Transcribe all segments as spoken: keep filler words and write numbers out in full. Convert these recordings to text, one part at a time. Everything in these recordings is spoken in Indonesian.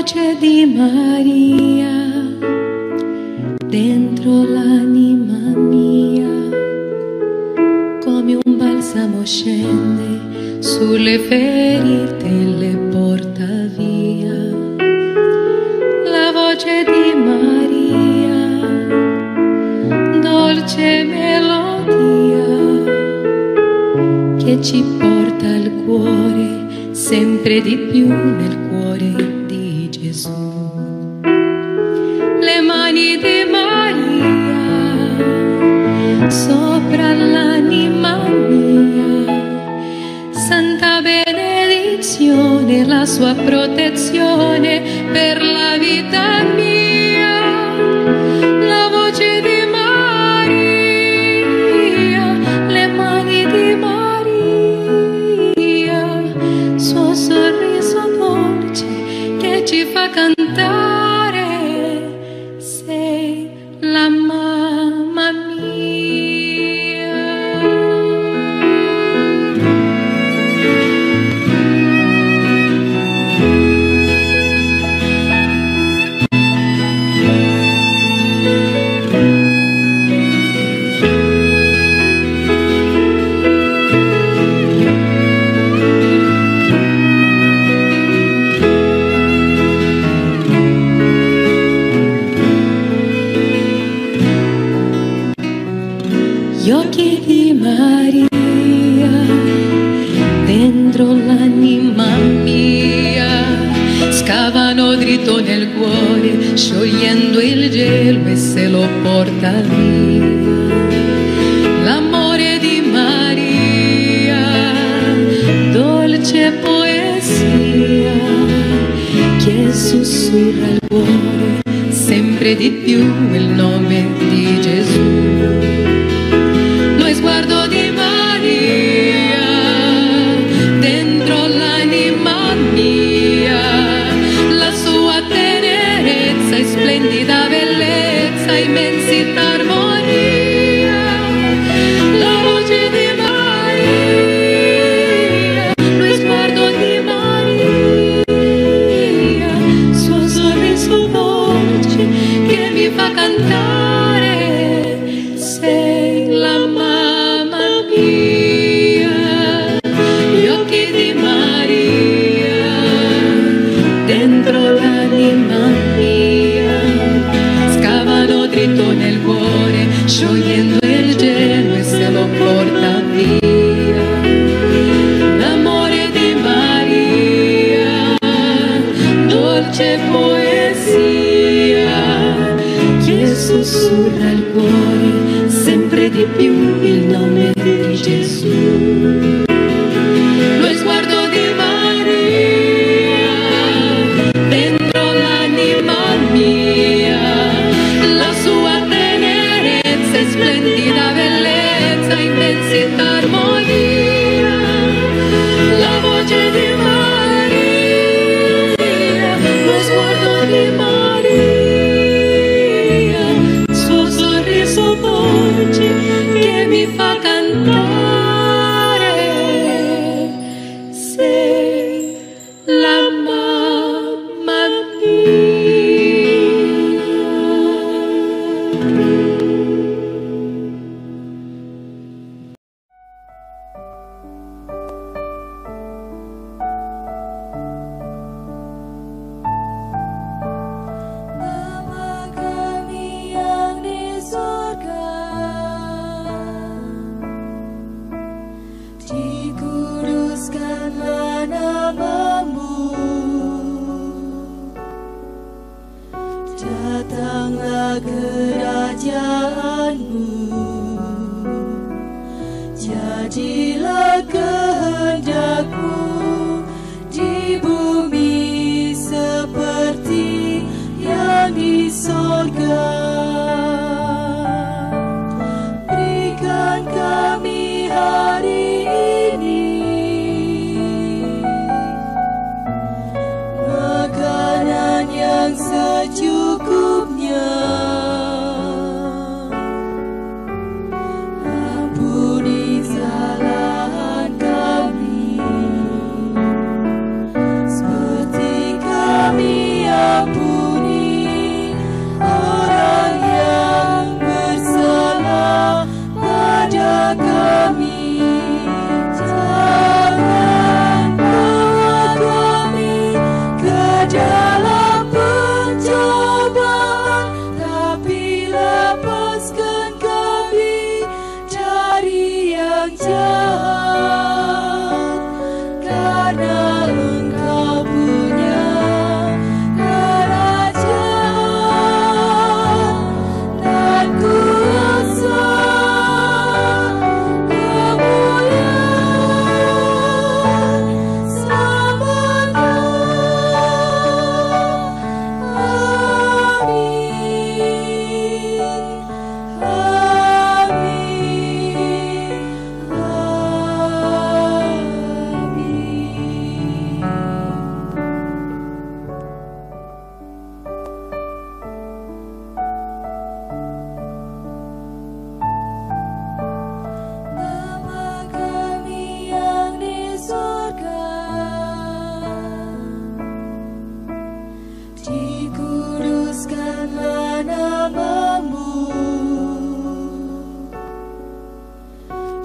voce di Maria dentro l'anima mia, come un balsamo scende sulle ferite e le porta via. La voce di Maria, dolce melodia, che ci porta al cuore sempre di più nel cuore di Gesù. Le mani di Maria sopra l'anima mia, santa benedizione, la sua protezione per la vita mia. La voce di Maria, le mani di Maria, suo sorriso dolce che ci fa cantare, sei la mamma mia. Gli occhi di Maria dentro l'anima mia scavano dritto nel cuore, sciogliendo il gelo e se lo porta via. L'amore di Maria, dolce poesia, che sussurra al cuore sempre di più il nome di Gesù. Sguardo di Maria dentro l'anima mia, la sua tenerezza e splendida bellezza, immensità, armonia. La voce di Maria, lo sguardo di Maria, suo sorriso dolce che mi fa cantare, sei la Maria. Gli occhi di Maria dentro l'anima mia scavano dritto nel cuore, sciogliendo il gelo e se lo porta via. L'amore di Maria, dolce poesia, che sussurra al cuore sempre di più il nome di Gesù. Lo sguardo di Maria dentro l'anima mia, la sua tenerezza e splendida bellezza, immensità, armonia. La voce di Maria, lo sguardo di Maria, suo sorriso dolce che mi fa cantare, sei la mamma mia. Bapa kami yang di surga, dikuduskanlah namamu, datanglah kerajaanmu, jadilah kehendakmu di bumi seperti yang di surga. Berikan kami hari ini makanan yang secukupnya. Ampuni kesalahan kami seperti kami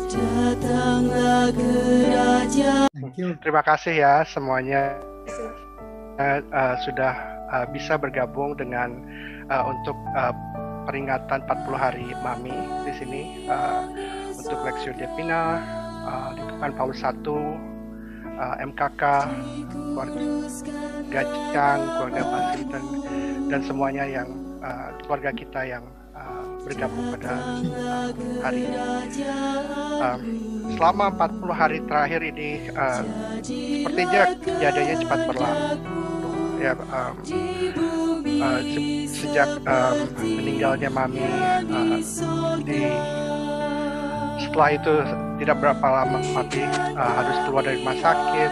datanglah kerajaan. Thank you. Terima kasih ya semuanya uh, uh, sudah uh, bisa bergabung dengan uh, untuk uh, peringatan empat puluh hari Mami di sini uh, untuk Lectio Divina, uh, lingkungan Paulus satu, uh, M K K, keluarga Cang, keluarga Basinten, dan semuanya yang uh, keluarga kita yang uh, bergabung pada uh, hari ini. Um, selama empat puluh hari terakhir ini uh, sepertinya kejadiannya cepat berlalu. Ya, um, uh, se- sejak um, meninggalnya Mami, uh, di setelah itu tidak berapa lama Papi uh, harus keluar dari rumah sakit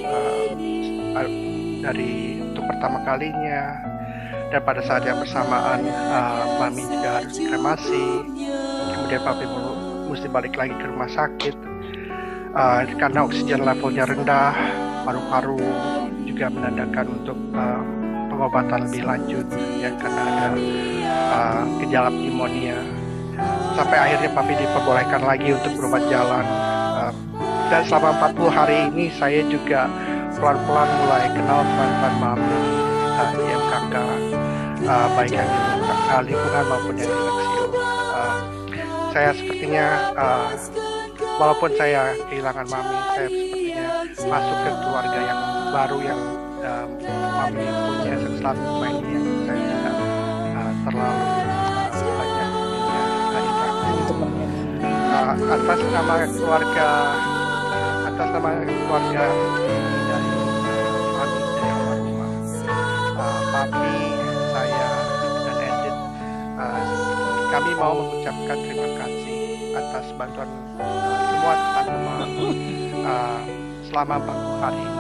uh, dari untuk pertama kalinya, dan pada saat yang bersamaan uh, Mami juga harus dikremasi, kemudian Papi mesti balik lagi ke rumah sakit uh, karena oksigen levelnya rendah, paru-paru juga menandakan untuk uh, pengobatan lebih lanjut ya, karena ada uh, gejala pneumonia, sampai akhirnya Papi diperbolehkan lagi untuk berobat jalan. Uh, dan selama empat puluh hari ini saya juga pelan-pelan mulai kenal teman-teman Mami uh, di M K K, uh, baik yang di uh, lingkungan maupun yang di Lectio. Uh, saya sepertinya uh, walaupun saya kehilangan Mami, saya sepertinya masuk ke keluarga yang baru yang um, Mami punya selama ini, yang saya tidak uh, terlalu uh, banyak interaksi. Uh, atas nama keluarga, atas nama keluarga dari Mami dari almarhumah, uh, Papi, saya dan Edith, uh, kami mau mengucapkan terima kasih atas bantuan uh, semua teman-teman uh, selama empat puluh hari ini.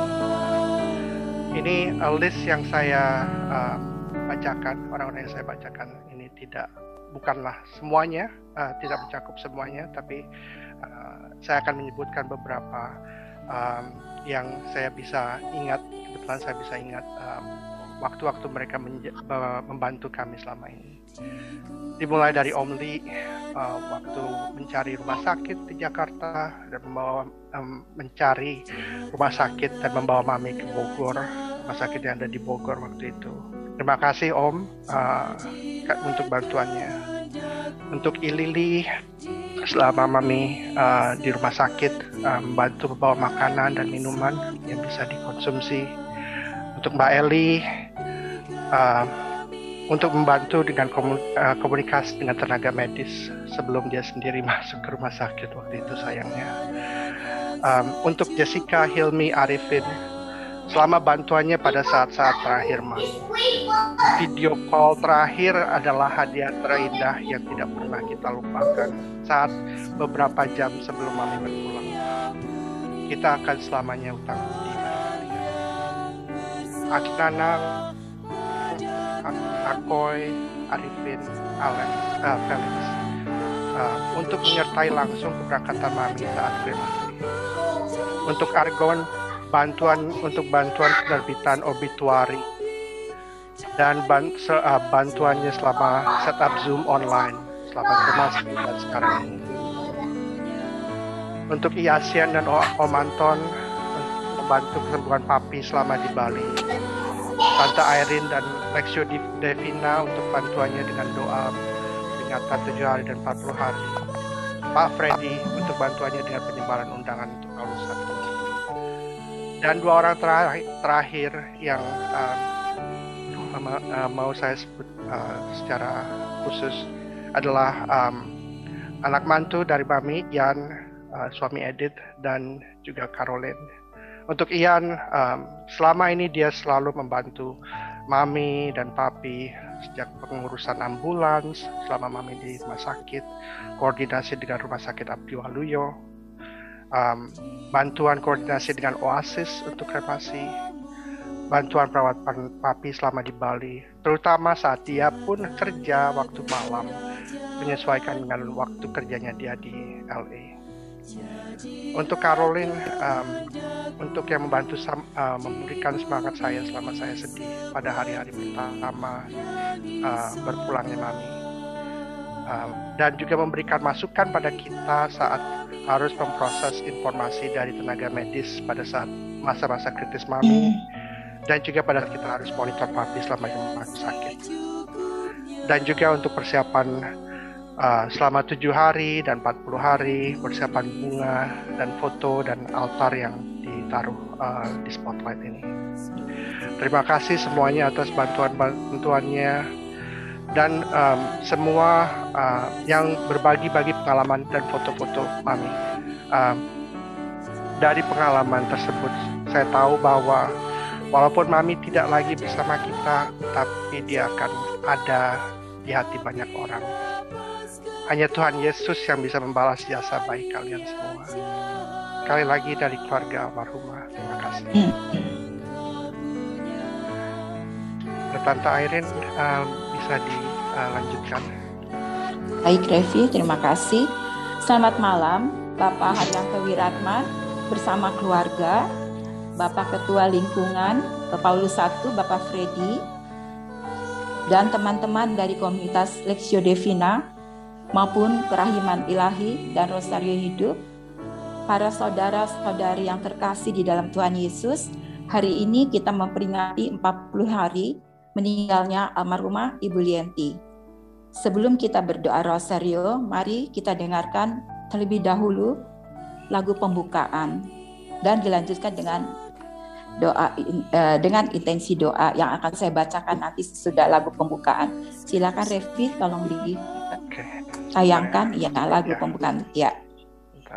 Ini uh, list yang saya uh, bacakan, orang-orang yang saya bacakan ini tidak bukanlah semuanya, uh, tidak mencakup semuanya, tapi uh, saya akan menyebutkan beberapa um, yang saya bisa ingat. Kebetulan saya bisa ingat um, waktu-waktu mereka menja- membantu kami selama ini. Dimulai dari Om Lee, uh, waktu mencari rumah sakit di Jakarta dan membawa um, mencari rumah sakit dan membawa Mami ke Bogor, rumah sakit yang ada di Bogor waktu itu. Terima kasih Om uh, untuk bantuannya. Untuk Ilili, selama Mami uh, di rumah sakit, uh, membantu membawa makanan dan minuman yang bisa dikonsumsi. Untuk Mbak Eli, uh, untuk membantu dengan komunikasi dengan tenaga medis sebelum dia sendiri masuk ke rumah sakit waktu itu sayangnya. Um, untuk Jessica, Hilmi, Arifin, selama bantuannya pada saat-saat terakhir Mami. Video call terakhir adalah hadiah terindah yang tidak pernah kita lupakan saat beberapa jam sebelum Mami berpulang. Kita akan selamanya utang budi pada kalian. Akinanang, Akoy, Arifin, Alex, uh, Felix, uh, untuk menyertai langsung keberangkatan Mami saat kremasi. Untuk Argon, bantuan untuk bantuan penerbitan obituari dan ban, se, uh, bantuannya selama setup Zoom online selama kremasi dan sekarang ini. Untuk Iasian dan Om Anton, membantu kesembuhan Papi selama di Bali. Tante Irene dan Lectio Divina untuk bantuannya dengan doa peringatan tujuh hari dan empat puluh hari. Pak Freddy untuk bantuannya dengan penyebaran undangan untuk Paulus satu. Dan dua orang terakhir, terakhir yang um, uh, mau saya sebut uh, secara khusus adalah um, anak mantu dari Mami, Ian, uh, suami Edith, dan juga Caroline. Untuk Ian, um, selama ini dia selalu membantu Mami dan Papi sejak pengurusan ambulans selama Mami di rumah sakit, koordinasi dengan Rumah Sakit Abdi Waluyo, um, bantuan koordinasi dengan Oasis untuk kremasi, bantuan perawatan Papi selama di Bali, terutama saat dia pun kerja waktu malam, menyesuaikan dengan waktu kerjanya dia di L A. Untuk Caroline, um, untuk yang membantu uh, memberikan semangat saya selama saya sedih pada hari-hari pertama uh, berpulangnya Mami. uh, dan juga memberikan masukan pada kita saat harus memproses informasi dari tenaga medis pada saat masa-masa kritis Mami, dan juga pada saat kita harus monitor Papi selama Mami sakit. Dan juga untuk persiapan uh, selama tujuh hari dan empat puluh hari, persiapan bunga dan foto dan altar yang ditaruh uh, di spotlight ini. Terima kasih semuanya atas bantuan-bantuannya dan um, semua uh, yang berbagi-bagi pengalaman dan foto-foto Mami. Um, dari pengalaman tersebut, saya tahu bahwa walaupun Mami tidak lagi bersama kita, tapi dia akan ada di hati banyak orang. Hanya Tuhan Yesus yang bisa membalas jasa baik kalian semua. Sekali lagi dari keluarga almarhumah, terima kasih. Tante Irene, uh, bisa dilanjutkan. Baik Revi, terima kasih. Selamat malam Bapak Haryanto Wiratman bersama keluarga, Bapak Ketua Lingkungan Paulus satu, Bapak Freddy, dan teman-teman dari komunitas Lexio Divina maupun Kerahiman Ilahi dan Rosario Hidup, para saudara-saudari yang terkasih di dalam Tuhan Yesus. Hari ini kita memperingati empat puluh hari meninggalnya almarhumah Ibu Lienti. Sebelum kita berdoa Rosario, mari kita dengarkan terlebih dahulu lagu pembukaan dan dilanjutkan dengan doa uh, dengan intensi doa yang akan saya bacakan nanti sesudah lagu pembukaan. Silakan Revi, tolong ditayangkan ya lagu ya. Pembukaan ya. Bentar.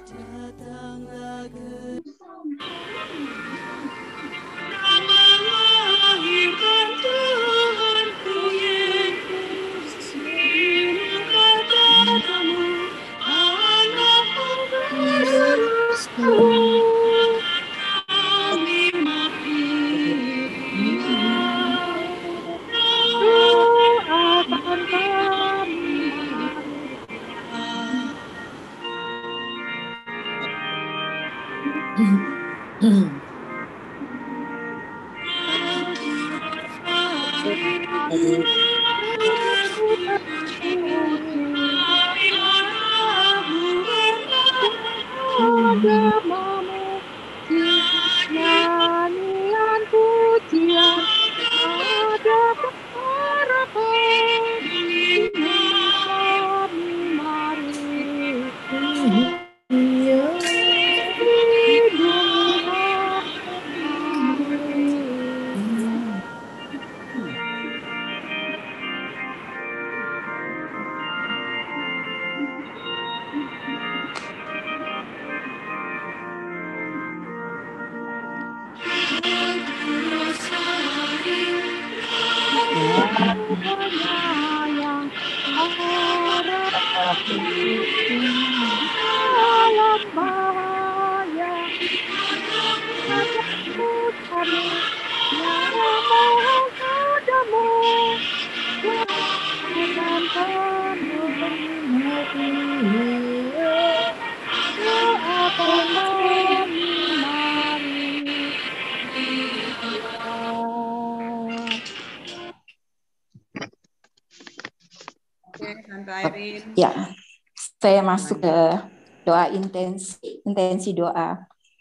Ya, saya masuk ke doa intensi, intensi doa.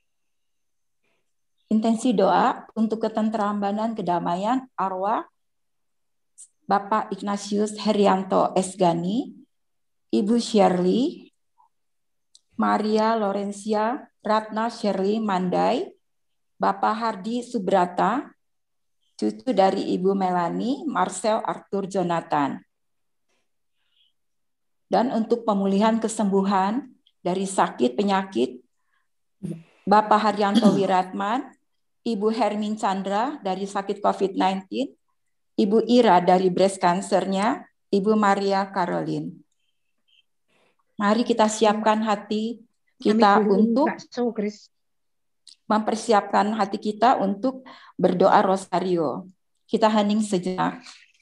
Intensi doa untuk ketentraman dan kedamaian arwah Bapak Ignatius Herianto Esgani, Ibu Shirley, Maria Lorencia Ratna Shirley Mandai, Bapak Hardi Subrata, cucu dari Ibu Melanie Marcel Arthur Jonathan. Dan untuk pemulihan kesembuhan dari sakit penyakit Bapak Haryanto Wiratman, Ibu Hermin Chandra dari sakit covid sembilan belas, Ibu Ira dari breast cancer-nya, Ibu Maria Caroline. Mari kita siapkan hati kita untuk mempersiapkan hati kita untuk berdoa rosario. Kita hening sejenak.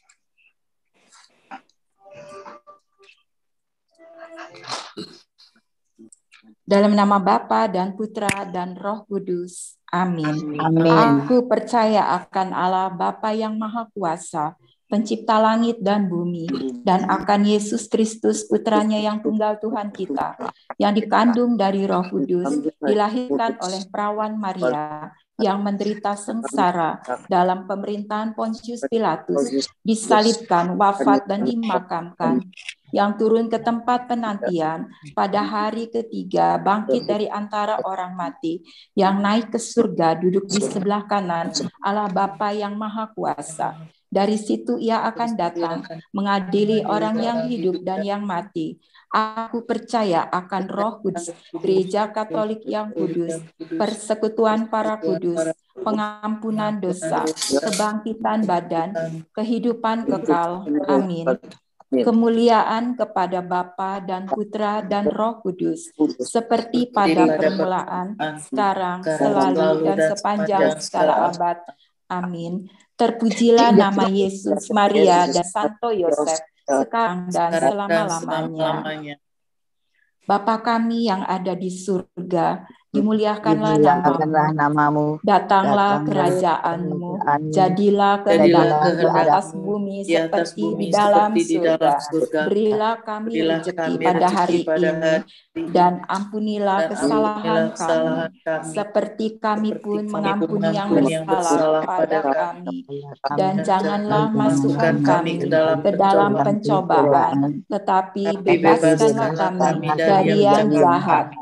Dalam nama Bapa dan Putra dan Roh Kudus. Amin. Amin. Aku percaya akan Allah Bapa yang Maha Kuasa, pencipta langit dan bumi, dan akan Yesus Kristus, putranya yang tunggal Tuhan kita, yang dikandung dari Roh Kudus, dilahirkan oleh perawan Maria, yang menderita sengsara dalam pemerintahan Pontius Pilatus, disalibkan, wafat, dan dimakamkan, yang turun ke tempat penantian, pada hari ketiga bangkit dari antara orang mati, yang naik ke surga, duduk di sebelah kanan Allah Bapa yang Maha Kuasa. Dari situ ia akan datang mengadili orang yang hidup dan yang mati. Aku percaya akan Roh Kudus, Gereja Katolik yang kudus, persekutuan para kudus, pengampunan dosa, kebangkitan badan, kehidupan kekal. Amin. Kemuliaan kepada Bapa dan Putra dan Roh Kudus, seperti pada permulaan, sekarang, selalu, dan sepanjang segala abad. Amin. Terpujilah nama Yesus, Maria, dan Santo Yosef, sekarang dan selama-lamanya. Bapa kami yang ada di surga, dimuliakanlah namamu, namamu, datanglah kerajaanmu, jadilah kehendakmu di atas bumi seperti di dalam surga. Berilah kami rezeki pada hari ini, dan ampunilah kesalahan kami, seperti kami pun mengampuni yang bersalah kepada kami. Dan janganlah masukkan kami ke dalam pencobaan, tetapi bebaskanlah kami dari yang jahat.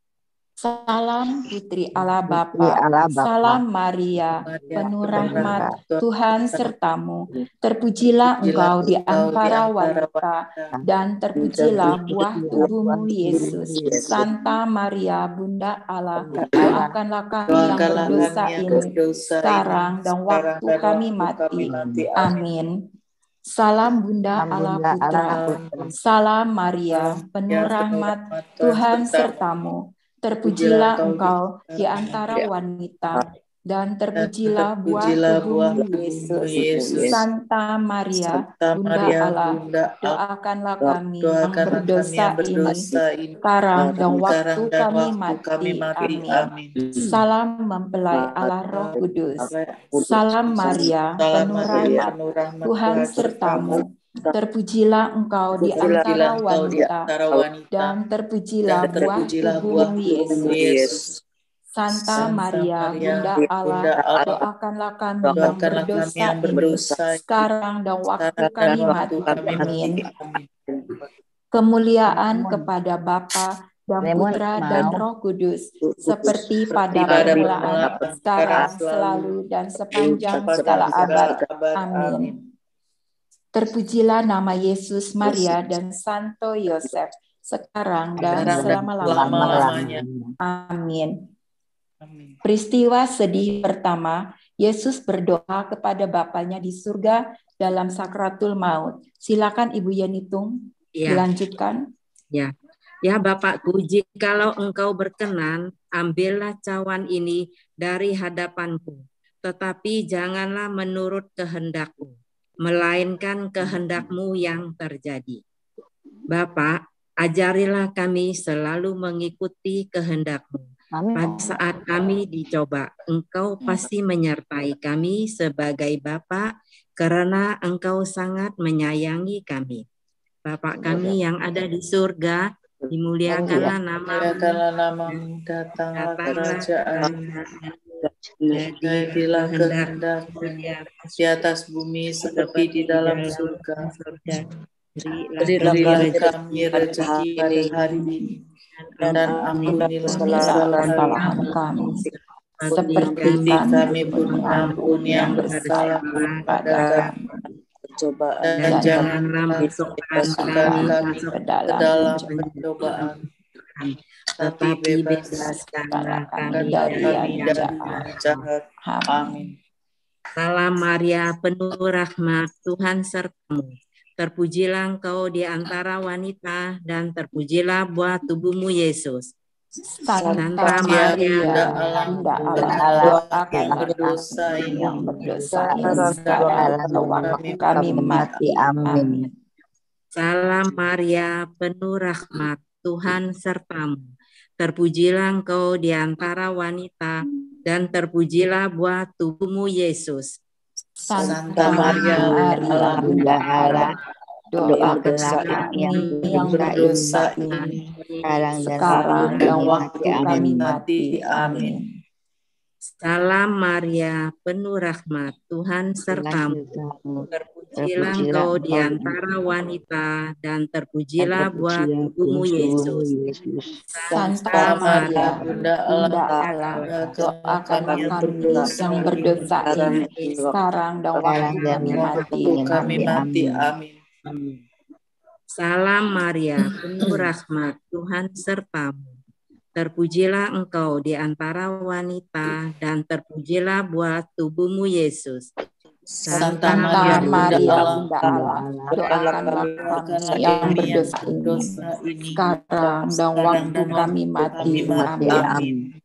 Salam Putri Allah Bapa, salam Maria, penuh rahmat, Tuhan sertamu. Terpujilah engkau di antara wanita, dan terpujilah buah tubuhmu Yesus. Santa Maria, Bunda Allah, doakanlah kami yang berdosa ini, sekarang dan waktu kami mati. Amin. Salam Bunda Allah Putra, salam Maria, penuh rahmat, Tuhan sertamu. Terpujilah engkau di antara wanita, dan terpujilah buah tubuhmu Yesus. Santa Maria, Bunda Allah, doakanlah kami yang berdosa ini, sekarang dan waktu kami mati. Amin. Salam mempelai Allah Roh Kudus. Salam Maria, penuh rahmat, Tuhan sertamu. Terpujilah engkau di antara wanita, dan terpujilah buah tubuhmu Yesus. Santa Maria, Bunda Allah, doakanlah kami yang berdosa ini, sekarang dan waktu kami mati. Amin. Kemuliaan kepada Bapa dan Putra dan Roh Kudus, seperti pada permulaan, sekarang, selalu, dan sepanjang segala abad. Amin. Terpujilah nama Yesus, Maria, dan Santo Yosef, sekarang dan selama-lamanya. Amin. Peristiwa sedih pertama, Yesus berdoa kepada Bapanya di surga dalam sakratul maut. Silakan Ibu Yenitung, ya. Dilanjutkan. Ya, ya Bapakku, jikalau engkau berkenan, ambillah cawan ini dari hadapanku, tetapi janganlah menurut kehendakku, melainkan kehendakmu yang terjadi. Bapa, ajarilah kami selalu mengikuti kehendakmu. Pada saat kami dicoba, engkau pasti menyertai kami sebagai Bapa, karena engkau sangat menyayangi kami. Bapa kami yang ada di surga, dimuliakanlah namamu, datanglah kerajaan, jadilah kehendakmu di atas bumi seperti di dalam surga. Berilah kami rezeki pada hari ini, dan ampunilah kesalahan kami, seperti kami pun mengampuni yang bersalah kepada kami. Dan, dan janganlah masukkan kami ke dalam pencobaan, tetapi bebaskanlah kami dari yang jahat. Amin. Salam Maria, penuh rahmat, Tuhan sertamu. Terpujilah engkau di antara wanita, dan terpujilah buah tubuhmu Yesus. Santa Maria, Bunda Allah, doakanlah berdosa yang berdosa ini, sekarang dan waktu kami mati. Amin. Salam Maria, penuh rahmat, Tuhan sertamu. Terpujilah engkau di antara wanita, dan terpujilah buah tubuhmu Yesus. Santa Maria, Maria Bunda Allah, doakan kami yang berdosa ini sekarang dan waktu kami mati. Amin. Salam Maria, penuh rahmat, Tuhan sertamu. Terpujilah engkau di antara wanita, dan terpujilah buah tubuhmu Yesus. Santa Maria, Bunda Allah, doakanlah kami yang berdosa ini sekarang dan waktu kami mati. Kami mati. Amin. Salam Maria, penuh rahmat, Tuhan sertamu. Terpujilah engkau di antara wanita, dan terpujilah buah tubuhmu Yesus. Santa Maria, Maria, Bunda Allah, doakanlah kami yang berdosa ini sekarang dan waktu kami mati. Amin.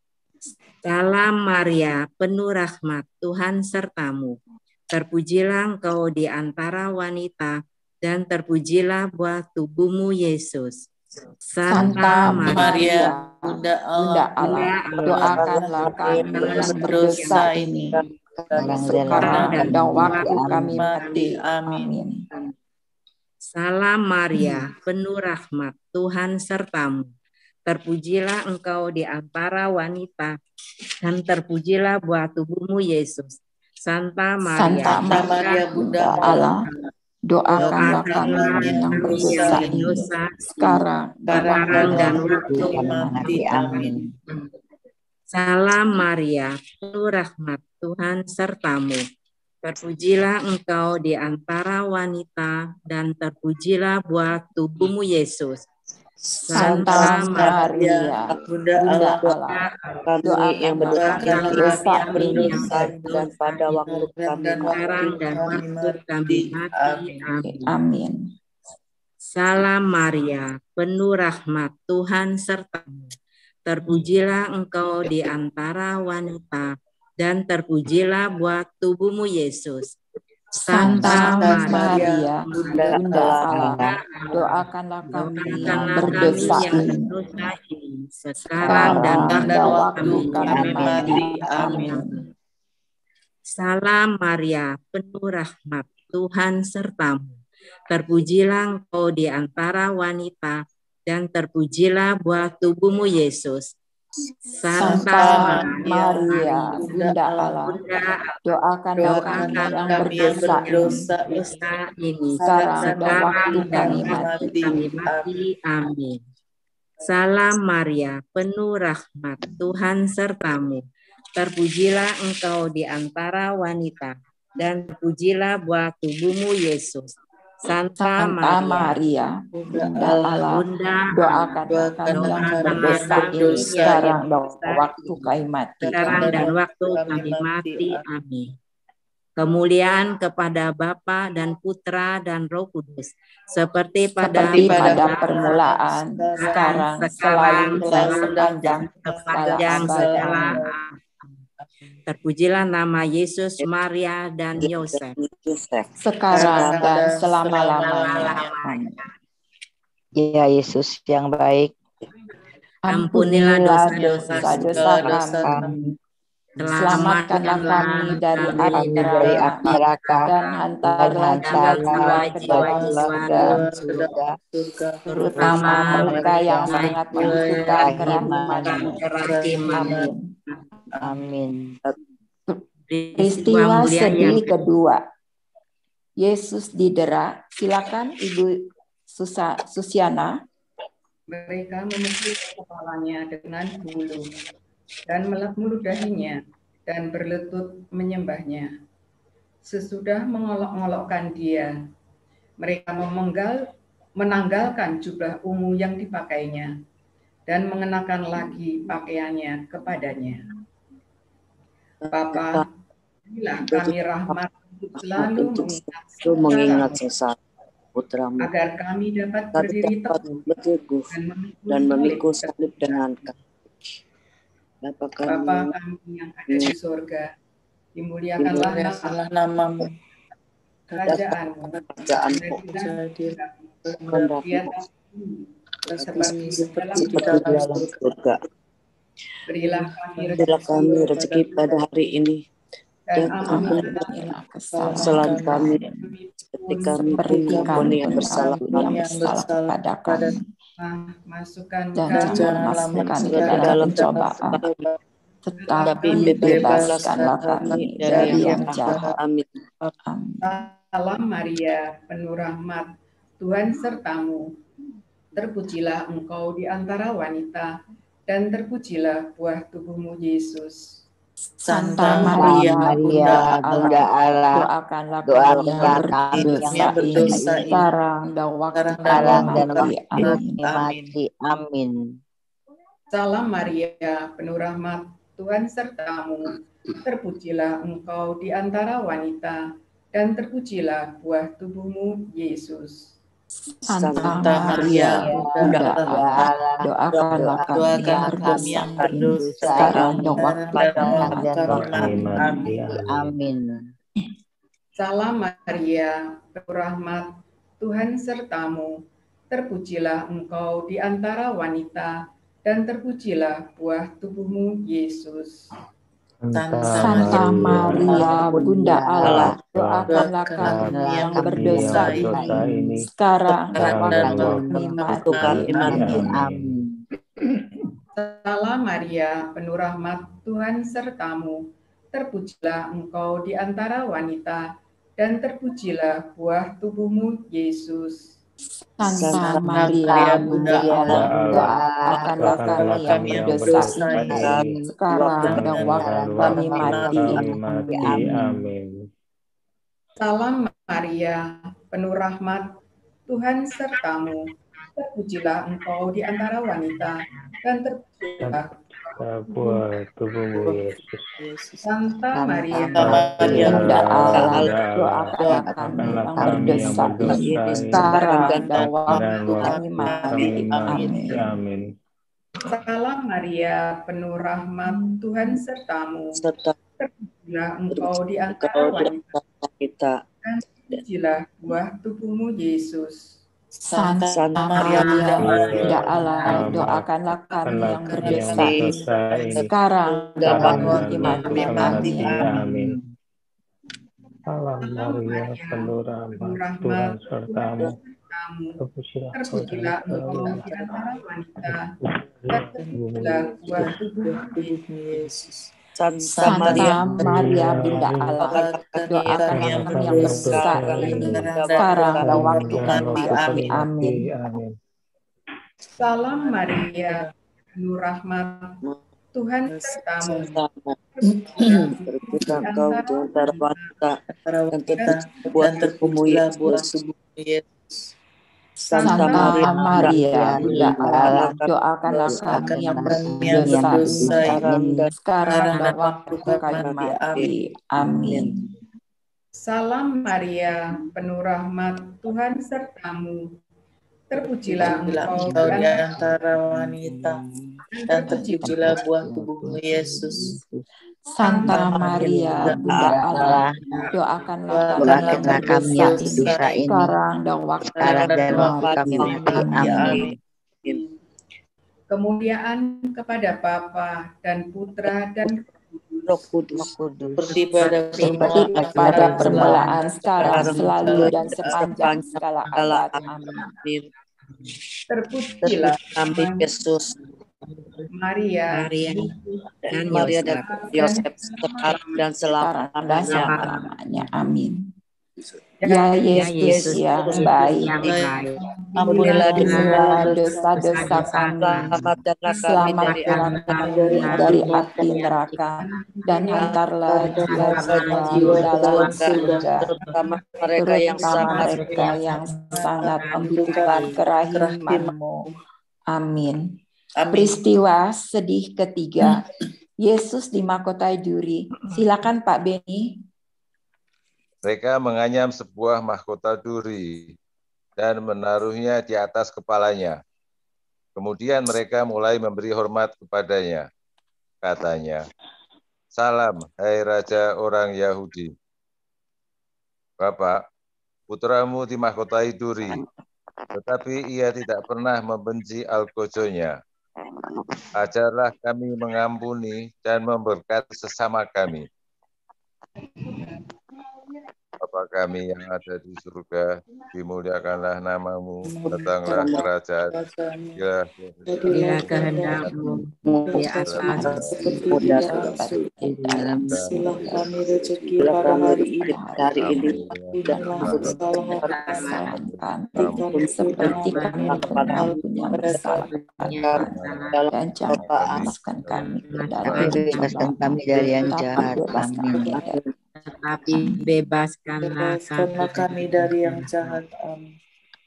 Salam Maria, penuh rahmat, Tuhan sertamu. Terpujilah engkau di antara wanita, dan terpujilah buah tubuhmu Yesus. Santa Maria, Bunda Allah, doakanlah kami yang berdosa ini sekarang dan waktu kami mati. Amin. Salam Maria, penuh rahmat, Tuhan sertamu. Terpujilah engkau di antara wanita, dan terpujilah buah tubuhmu Yesus. Santa Maria, Santa Maria Bunda Allah, doakanlah kami yang berdosa ini sekarang dan waktu mati. Amin. Salam Maria, penuh rahmat, Tuhan sertamu. Terpujilah engkau di antara wanita, dan terpujilah buah tubuhmu Yesus. Santa Maria, Bunda Allah, doakan yang berdosa ini dan pada waktu kami sekarang dan waktu kami mati. Amin. Salam Maria, penuh rahmat, Tuhan sertamu. Terpujilah engkau di antara wanita, dan terpujilah buah tubuhmu Yesus. Santa Maria, Bunda Allah, doakanlah kami yang berdosa ini sekarang dan pada waktu kami mati. Amin. Salam Maria, penuh rahmat, Tuhan sertamu. Terpujilah engkau di antara wanita, dan terpujilah buah tubuhmu Yesus. Santa Maria, Bunda Allah, doakanlah kami yang berdosa ini sekarang dan waktu kami mati. Amin. Salam Maria, penuh rahmat, Tuhan sertamu. Terpujilah engkau di antara wanita, dan terpujilah buah tubuhmu Yesus. Santa Maria, Bunda Allah, doakanlah kami yang berdosa ini sekarang dan waktu kami mati. Sekarang dan waktu kami mati. Amin. Kemuliaan kepada Bapa dan Putra dan Roh Kudus, seperti pada, seperti pada permulaan, sekarang, selalu, dan sepanjang sepanjang segala. Terpujilah nama Yesus, Maria, dan Yosef, sekarang dan selama-lamanya. Ya Yesus yang baik, ampunilah dosa-dosa kami, selamatkanlah kami dari api neraka, dan hantarlah jiwa-jiwa ke dalam surga, terutama mereka yang sangat membutuhkan kerahiman-Mu. Amin. Amin. Peristiwa sedih kedua, Yesus didera. Silakan Ibu Susa, Susiana. Mereka memukul kepalanya dengan bulu dan melap meludahinya dan berlutut menyembahnya. Sesudah mengolok-olokkan dia, mereka memenggal, menanggalkan jubah ungu yang dipakainya dan mengenakan lagi pakaiannya kepadanya. Bapa, berilah kami rahmat untuk selalu mengingat sesat putramu, agar kami dapat berdiri teguh dan memikul salib dengan kami. Bapa kami, Bapa kami yang ada di surga, dimuliakanlah namamu, kerajaanmu, kerajaanmu seperti di dalam surga. Berilah kami rezeki pada hari ini, dan ampunilah kesalahan kesalahan kami, kami, seperti kami pun seperti kami mengampuni yang pun bersalah mengampuni yang kami. bersalah kepada kami. Masukkan Dan kami jangan dalam masukkan ke ke dalam dalam pencobaan, pencobaan, tetapi tapi bebaskanlah bebaskanlah kami kami dari dari yang yang jahat. jahat. Amin. Amin. Salam Maria, penuh rahmat, Tuhan sertamu. Terpujilah engkau di antara wanita, dan terpujilah buah tubuhmu Yesus. Santa Maria, Maria, Bunda Allah, doakanlah kami yang doakanlah kami berdosa yang berdosa ini, ini, sekarang dan waktu kami sekarang dan mati. waktu Amin. kami mati. Amin. Salam Maria, penuh rahmat, Tuhan sertamu. Terpujilah engkau di antara wanita, dan terpujilah buah tubuhmu Yesus. Santa Maria, Bunda Allah, doakanlah kami yang berdosa ini, sekarang dan waktu kami mati. Amin. Salam Maria, penuh rahmat, Tuhan sertamu. Terpujilah engkau di antara wanita, dan terpujilah buah tubuhmu Yesus. Santa Maria, Bunda Allah, doakanlah kami yang berdosa ini, sekarang dan waktu kami mati. Amin. Salam Maria, penuh rahmat, Tuhan sertamu. Terpujilah engkau di antara wanita, dan terpujilah buah tubuhmu Yesus. Santa Maria, Bunda Allah, doakanlah kami yang berdosa ini, sekarang dan waktu kami mati. Amin. Salam Maria, penuh rahmat, Tuhan sertamu. Terpujilah engkau di antara wanita, dan terpujilah buah tubuhmu Yesus. Santa Maria, Bunda Allah, doakanlah kami yang berdosa ini, sekarang dan waktu kami mati. Amin. Salam Maria, penuh rahmat, Tuhan sertamu. Terpujilah engkau di antara wanita, dan terpujilah buah tubuhmu Yesus. Santa Maria, Bunda Allah, doakanlah kami yang berdosa ini, sekarang dan waktu kami mati. Amin. Salam Maria, penuh rahmat, Tuhan sertamu. Terpujilah engkau di antara wanita, dan terpujilah buah tubuhmu Yesus. Santa Maria, Maria Bunda Allah, doakanlah kami yang berdosa ini, sekarang dan waktu kami mati. Amin. Salam Maria, penuh rahmat, Tuhan sertamu. Terpujilah engkau di antara wanita, dan terpujilah buah tubuhmu Yesus. Santa Maria, Bunda Allah, doakanlah kami yang berdosa ini, sekarang dan waktu kami mati. Amin. Salam Maria, penuh rahmat, Tuhan sertamu. Terpujilah engkau di antara wanita, dan terpujilah buah tubuhmu Yesus. Santa Maria, Bunda Allah, doakanlah kami yang berdosa ini, sekarang dan waktu kami mati. Amin. Kemuliaan kepada Bapa dan Putra dan Roh Kudus, seperti pada pada permulaan, sekarang, selalu, dan sepanjang segala abad. Amin. Terpujilah kami Yesus, Maria, Maria dan Maria dan Yosef, sekarang dan selamanya. Amin. Ya Yesus yang baik, ampunilah dosa-dosa kami, selamatkanlah kami dari api neraka, dan hantarlah jiwa-jiwa dalam surga, terutama mereka yang sangat mereka yang sangat membutuhkan kerahiman-Mu. Amin. Peristiwa sedih ketiga, Yesus dimahkotai duri. Silakan Pak Beni. Mereka menganyam sebuah mahkota duri dan menaruhnya di atas kepalanya. Kemudian mereka mulai memberi hormat kepadanya. Katanya, "Salam, hai Raja orang Yahudi." Bapak, putramu dimahkotai duri, tetapi ia tidak pernah membenci algojonya. Ajarlah kami mengampuni dan memberkati sesama kami. Bapa kami yang ada di surga, dimuliakanlah namamu, datanglah kerajaan, jadilah kehendak-Mu di atas seperti di dalam silah kami rezeki pada hari ini. Hari ini Inilah kesalahan kami seperti kami mengampuni yang bersalah dan jangan bebaskan kami dari bebaskan kami dari yang jahat. Amin. tetapi bebaskanlah Bebaskanlah kami dari yang jahat. Amin.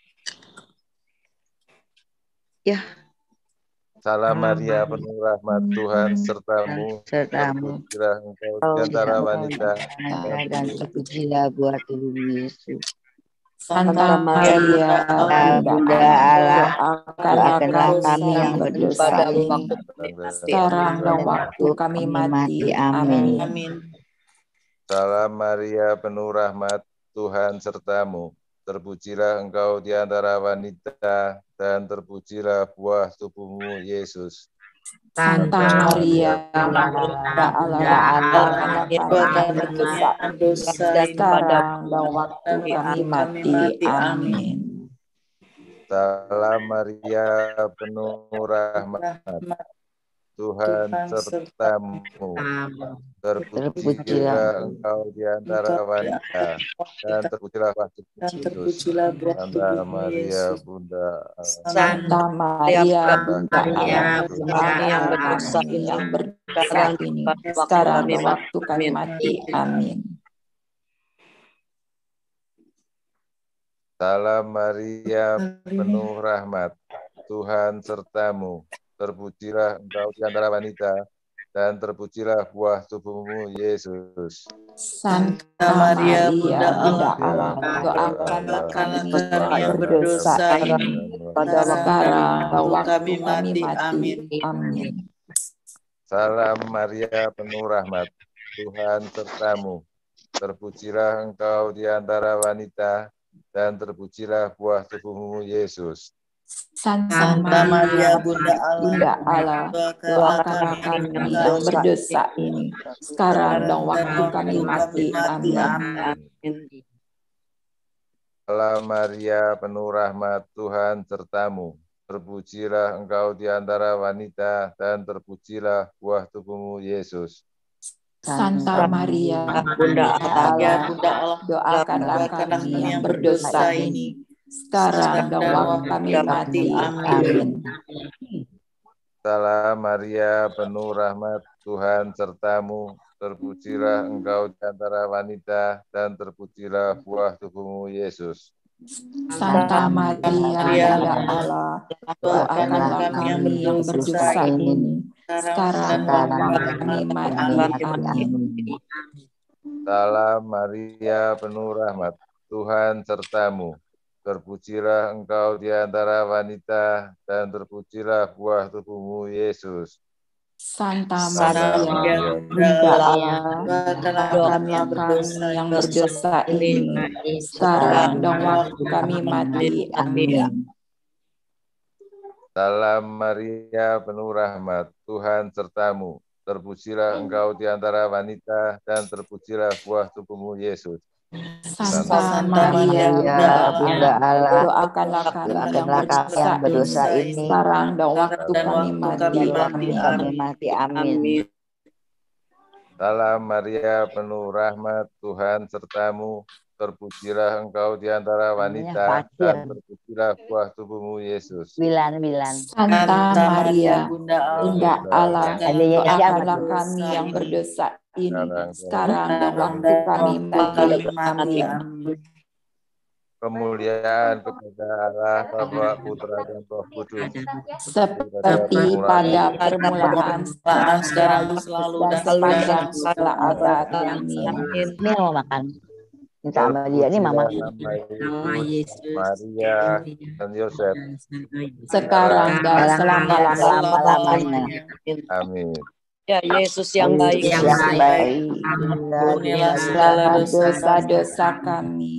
Ya. Salam Maria, penuh rahmat Tuhan sertamu, sertamu. Terpujilah engkau di antara wanita, dan terpujilah buah tubuhmu Yesus. Santa Maria, Bunda Allah, doakanlah kami yang berdosa ini, sekarang dan waktu kami mati. Amin. Salam Maria, penuh rahmat Tuhan sertamu. Terpujilah engkau di antara wanita, dan terpujilah buah tubuhmu Yesus. Santa Maria, Bunda Allah, doakanlah kami yang berdosa sekarang dan waktu kami mati. Amin. Salam Maria, penuh rahmat Tuhan sertamu. Terpujilah engkau di antara wanita, dan terpujilah buah tubuhmu Yesus. Santa Maria, Bunda Allah. Santa Maria, Bunda Allah, yang berdosa ini, yang berdosa ini, sekarang dan waktu kami mati. Amin. Salam Maria, penuh rahmat Tuhan sertamu. Terpujilah engkau di antara wanita, dan terpujilah buah tubuhmu Yesus. Santa Maria, Bunda Allah, doakanlah kami yang berdosa ini, sekarang dan waktu kami mati. Amin. Salam Maria, penuh rahmat Tuhan sertamu. Terpujilah engkau di antara wanita, dan terpujilah buah tubuhmu Yesus. Santa Maria, Bunda Allah, doakanlah kami yang berdosa ini, sekarang dan waktu kami mati. Amin. Salam Maria, penuh rahmat Tuhan sertamu. Terpujilah engkau di antara wanita, dan terpujilah buah tubuhmu Yesus. Santa Maria, Bunda Allah, doakanlah kami yang berdosa ini, sekarang dan waktu kami mati. Amin. Salam Maria, penuh rahmat Tuhan sertamu. Terpujilah engkau di antara wanita, dan terpujilah buah tubuhmu Yesus. Santa Maria, Bunda Allah, doakanlah kami yang berdosa ini, sekarang dan waktu kami mati. Amin. Salam Maria, penuh rahmat Tuhan sertamu. Terpujilah engkau di antara wanita, dan terpujilah buah tubuhmu Yesus. Santa Maria, Bunda Allah, doakanlah kami yang berdosa ini, sekarang dan waktu kami mati. Amin. Salam Maria, penuh rahmat Tuhan sertamu. Terpujilah engkau di antara wanita, dan terpujilah buah tubuhmu Yesus. Santa Maria, Bunda Allah, doakanlah kami yang berdosa ini, sekarang dan waktu kami mati. Amin. Salam Maria, penuh rahmat Tuhan sertamu. Terpujilah engkau di antara wanita, dan terpujilah buah tubuhmu Yesus. Santa Maria, Bunda Allah, doakanlah kami yang berdosa ini, sekarang dan waktu kami mati. Amin. Kemuliaan kepada Allah, Bapa, Putra, dan Roh Kudus, seperti pada permulaan, sekarang, selalu, dan sepanjang segala abad. Amin. Ini mau makan. Minta sama dia, ini mama. Nama Yesus, Maria, dan Yosef, sekarang dan selama-lamanya. Amin. Ya Yesus yang baik, yang baik, Ampunilah segala dosa-dosa kami,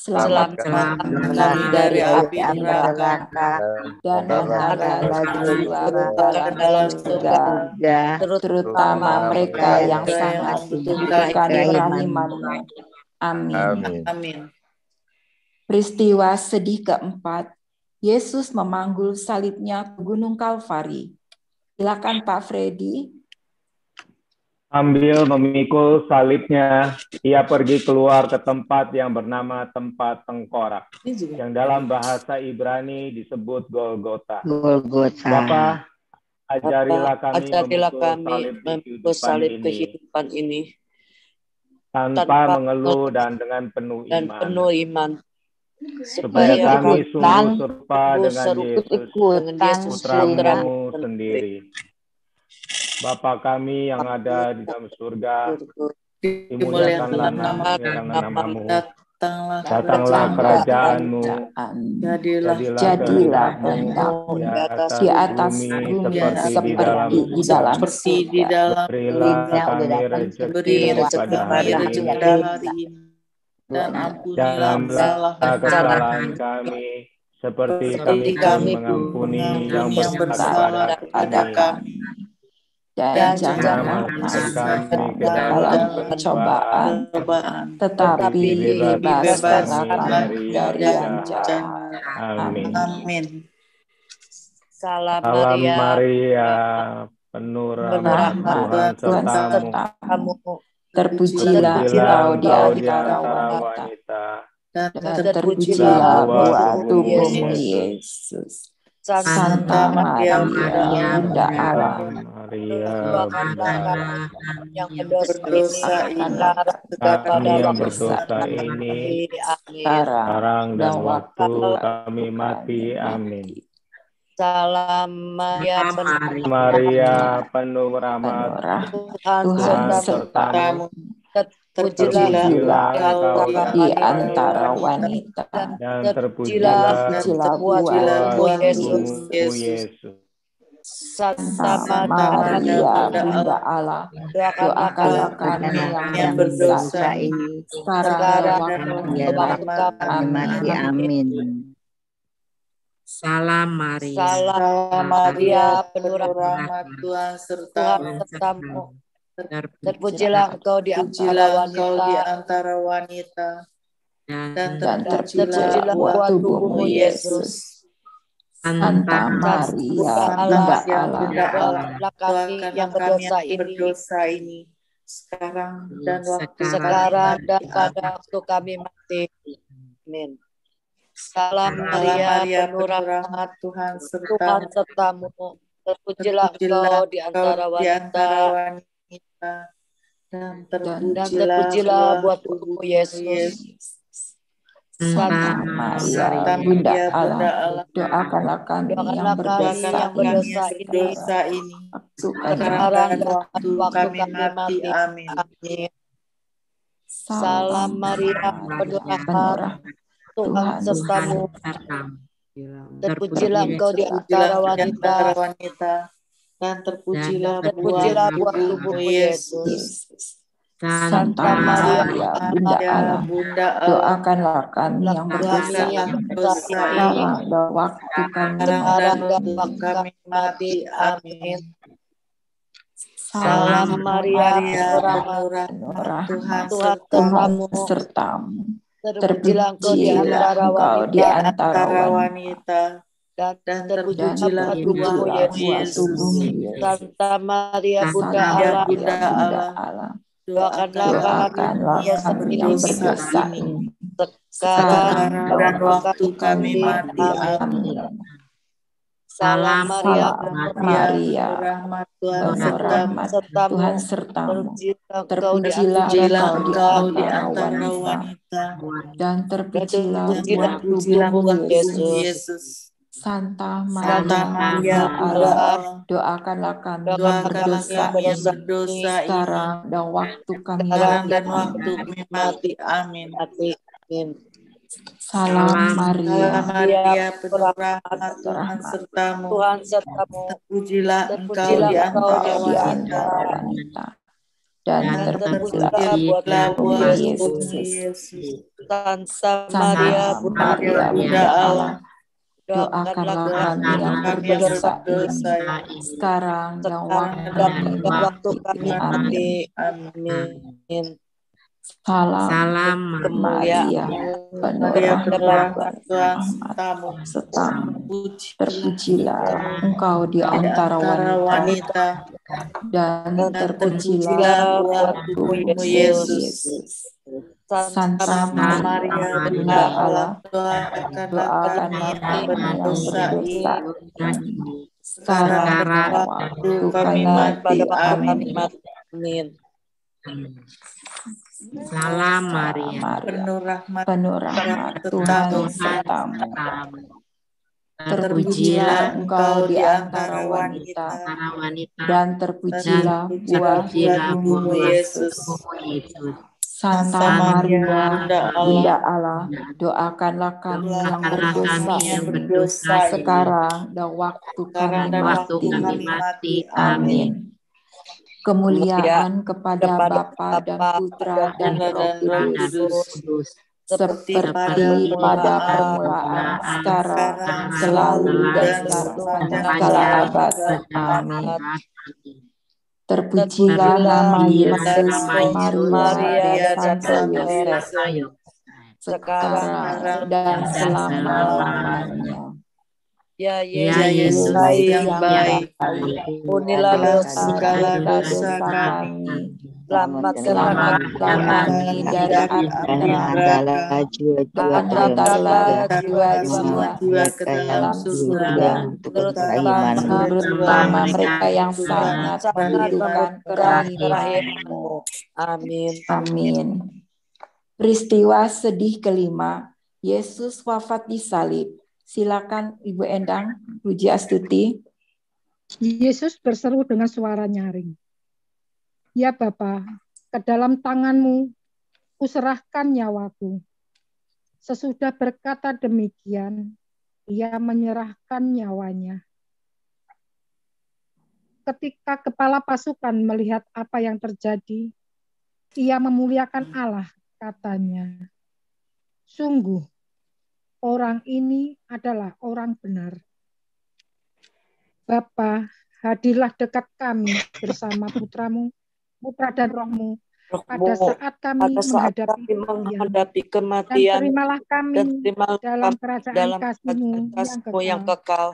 Selamatkan kami dari api neraka dan angkatlah jiwa ke dalam surga, terutama mereka yang sangat membutuhkan kerahiman-Mu. Amin. Amin. Peristiwa sedih keempat, Yesus memanggul salibnya ke Gunung Kalvari. Silakan Pak Freddy. Sambil memikul salibnya, ia pergi keluar ke tempat yang bernama tempat tengkorak, yang dalam bahasa Ibrani disebut Golgota. Golgota. Bapa, ajarilah kami Ajarilah memikul kami salib memikul kehidupan salib ini, kehidupan ini tanpa tanpa mengeluh dan dengan penuh dan iman, penuh iman, supaya supaya kami kami sungguh serupa dengan serupa Yesus, dengan Yesus Putra-Mu Putra-Mu sendiri. Bapa kami yang ada di dalam surga, dimuliakanlah nama-Mu, datanglah kerajaan-Mu, Jadilah, jadilah kehendak-Mu di atas bumi seperti di dalam di dalam seperti di dalam Berilah kami rezeki pada hari ini, dan ampunilah janganlah kesalahan kesalahan kami, seperti kami pun mengampuni yang bersalah kepada kami. Dan jangan jangan masukkan kami ke dalam dalam pencobaan, pencobaan, tetapi bebaskan kami dari yang jahat. Amin. Amin. Salam Salam Maria, Maria, penuh rahmat Tuhan sertamu. Terpujilah engkau di antara wanita, dan terpujilah buah tubuhmu Yesus. Santa Maria, Bunda Allah, Maria, yang berdosa ini, kami yang berdosa ini, sekarang dan waktu kami mati. Amin. Salam Maria, penuh Maria, penuh rahmat Tuhan sertamu. Terpujilah engkau di antara wanita, dan terpujilah buah tubuhmu Yesus. Yesus. Santa Maria, Bunda Allah, doakanlah kami yang berdosa ini, sekarang dan waktu kami mati. Amin. Salam Maria. Salam Maria, penuh rahmat Tuhan sertamu. Terpujilah engkau di antara wanita, di antara wanita dan, dan terpujilah buah tubuhmu Yesus. Santa Maria, Bunda Allah, kami yang berdosa ini, ini sekarang dan waktu sekarang dan pada waktu kami mati. Amin. Salam Maria, penuh rahmat Tuhan sertamu. Terpujilah engkau di antara wanita, dan terpujilah buah tubuhmu Yesus. Santa Maria, Bunda Allah, doakanlah kami yang berdosa ini, sekarang dan waktu kami mati. Amin. Salam Maria, penuh rahmat Tuhan sertamu. Terpujilah engkau di antara wanita, dan terpujilah buah tubuhmu Yesus. Santa Maria, Bunda Allah, doakanlah kami yang berdosa sekarang dan waktu kami mati. Amin. Salam Maria, penuh rahmat Tuhan sertamu. Terpujilah engkau di antara wanita, dan terpujilah tubuhmu Yesus. Santa Maria, Bunda Allah, doakanlah kami yang berdosa ini, sekarang dan waktu kami mati. Amin. Salam Maria, Maria, rahmat Tuhan sertamu. Terpujilah engkau di antara wanita, dan terpujilah buah tubuhmu Yesus. Santa Maria, Allah, doakanlah kami yang berdosa sekarang dan waktu kami mati. Amin. Salam Maria, Maria, penuh rahmat Tuhan sertamu. Tuhan sertamu. Terpujilah engkau di antara wanita, dan terpujilah buah tubuh Yesus. Santa Maria, Bunda Allah, doakanlah kami yang berdosa ini sekarang dan waktu kami mati. Amin. Salam, Salam Maria, penuh rahmat sertamu, terpujilah Engkau di antara wanita, dan terpujilah buah tubuhmu Yesus. Santa Maria, Bunda Allah, doakanlah kami yang berdosa ini sekarang dan waktu kami mati. Amin. Salam Maria, penuh rahmat, penuh rahmat Tuhan sertamu. Terpujilah Engkau di antara wanita, dan terpujilah buah tubuhmu Yesus. Santa Maria, Bunda Allah, doakanlah kami yang berdosa sekarang dan waktu kami mati. Amin. Kemuliaan kepada Bapa dan Putra dan Roh Kudus, seperti pada permulaan, sekarang, selalu, dan sekarang segala abad. Amin. Terpujilah nama Yesus, Maria, dan Yosef, sekarang dan selama-lamanya. Ya Yesus yang baik, ampunilah segala dosa kami, selamatkanlah kami dari api neraka, dan hantarlah jiwa-jiwa ke dalam surga, terutama mereka yang sangat membutuhkan kerahiman-Mu. Amin. Amin. Peristiwa sedih kelima, Yesus wafat di salib. Silakan Ibu Endang, Puji Astuti. Yesus berseru dengan suara nyaring. Ya Bapa, ke dalam tangan-Mu kuserahkan nyawaku. Sesudah berkata demikian, Ia menyerahkan nyawanya. Ketika kepala pasukan melihat apa yang terjadi, ia memuliakan Allah, katanya, sungguh, orang ini adalah orang benar. Bapa, hadirlah dekat kami bersama putramu, putra dan rohmu, pada saat kami pada saat menghadapi, kami menghadapi kematian, dan terimalah kami dan terimalah dalam kerajaan dalam kasih-Mu kasih-Mu yang yang kekal.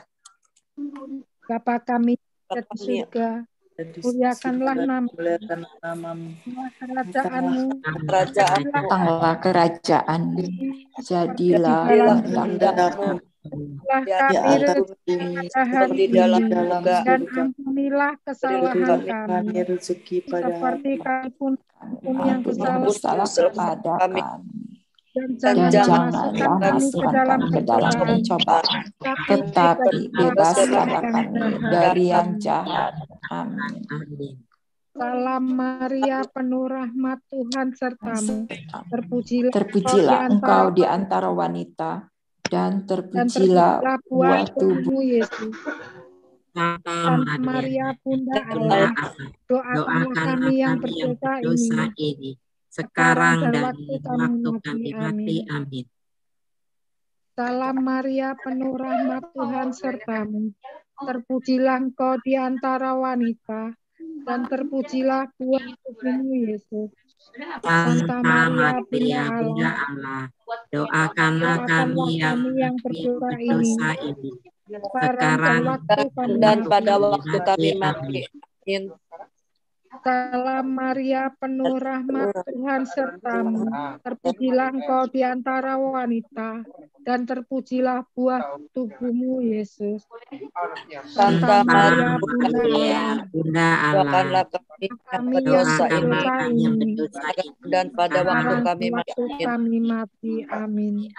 Bapa kami di surga, muliakanlah namamu, kerajaanmu, Kerajaanmu, datanglah kerajaan-Mu, jadilah kehendak-Mu telah kami rezeki pada hari ini, dan ampunilah kesalahan kami, seperti kami pun yang bersalah kepada kami. Dan jangan masukkan kami ke dalam pencobaan, tetapi bebaskanlah kami dari yang jahat. Amin. Salam Maria, penuh rahmat, Tuhan sertamu. Terpujilah, terpujilah Engkau di antara wanita, dan terpujilah buah tubuhmu Yesus. Santa Maria, Bunda Allah, doakanlah kami yang berdosa ini, sekarang dan waktu kami mati. Amin. Salam Maria, penuh rahmat, Tuhan sertamu. Terpujilah Engkau di antara wanita, dan terpujilah buah tubuhmu Yesus. Santa Maria, Bunda Allah, doakanlah kami yang berdosa ini, sekarang dan pada waktu kami mati. Amin. Salam Maria, penuh rahmat, Tuhan sertamu. Terpujilah Engkau di antara wanita, dan terpujilah buah tubuhmu Yesus. Santa Maria, Bunda Allah, kami yang berdosa ini, dan pada waktu kami mati. Amin.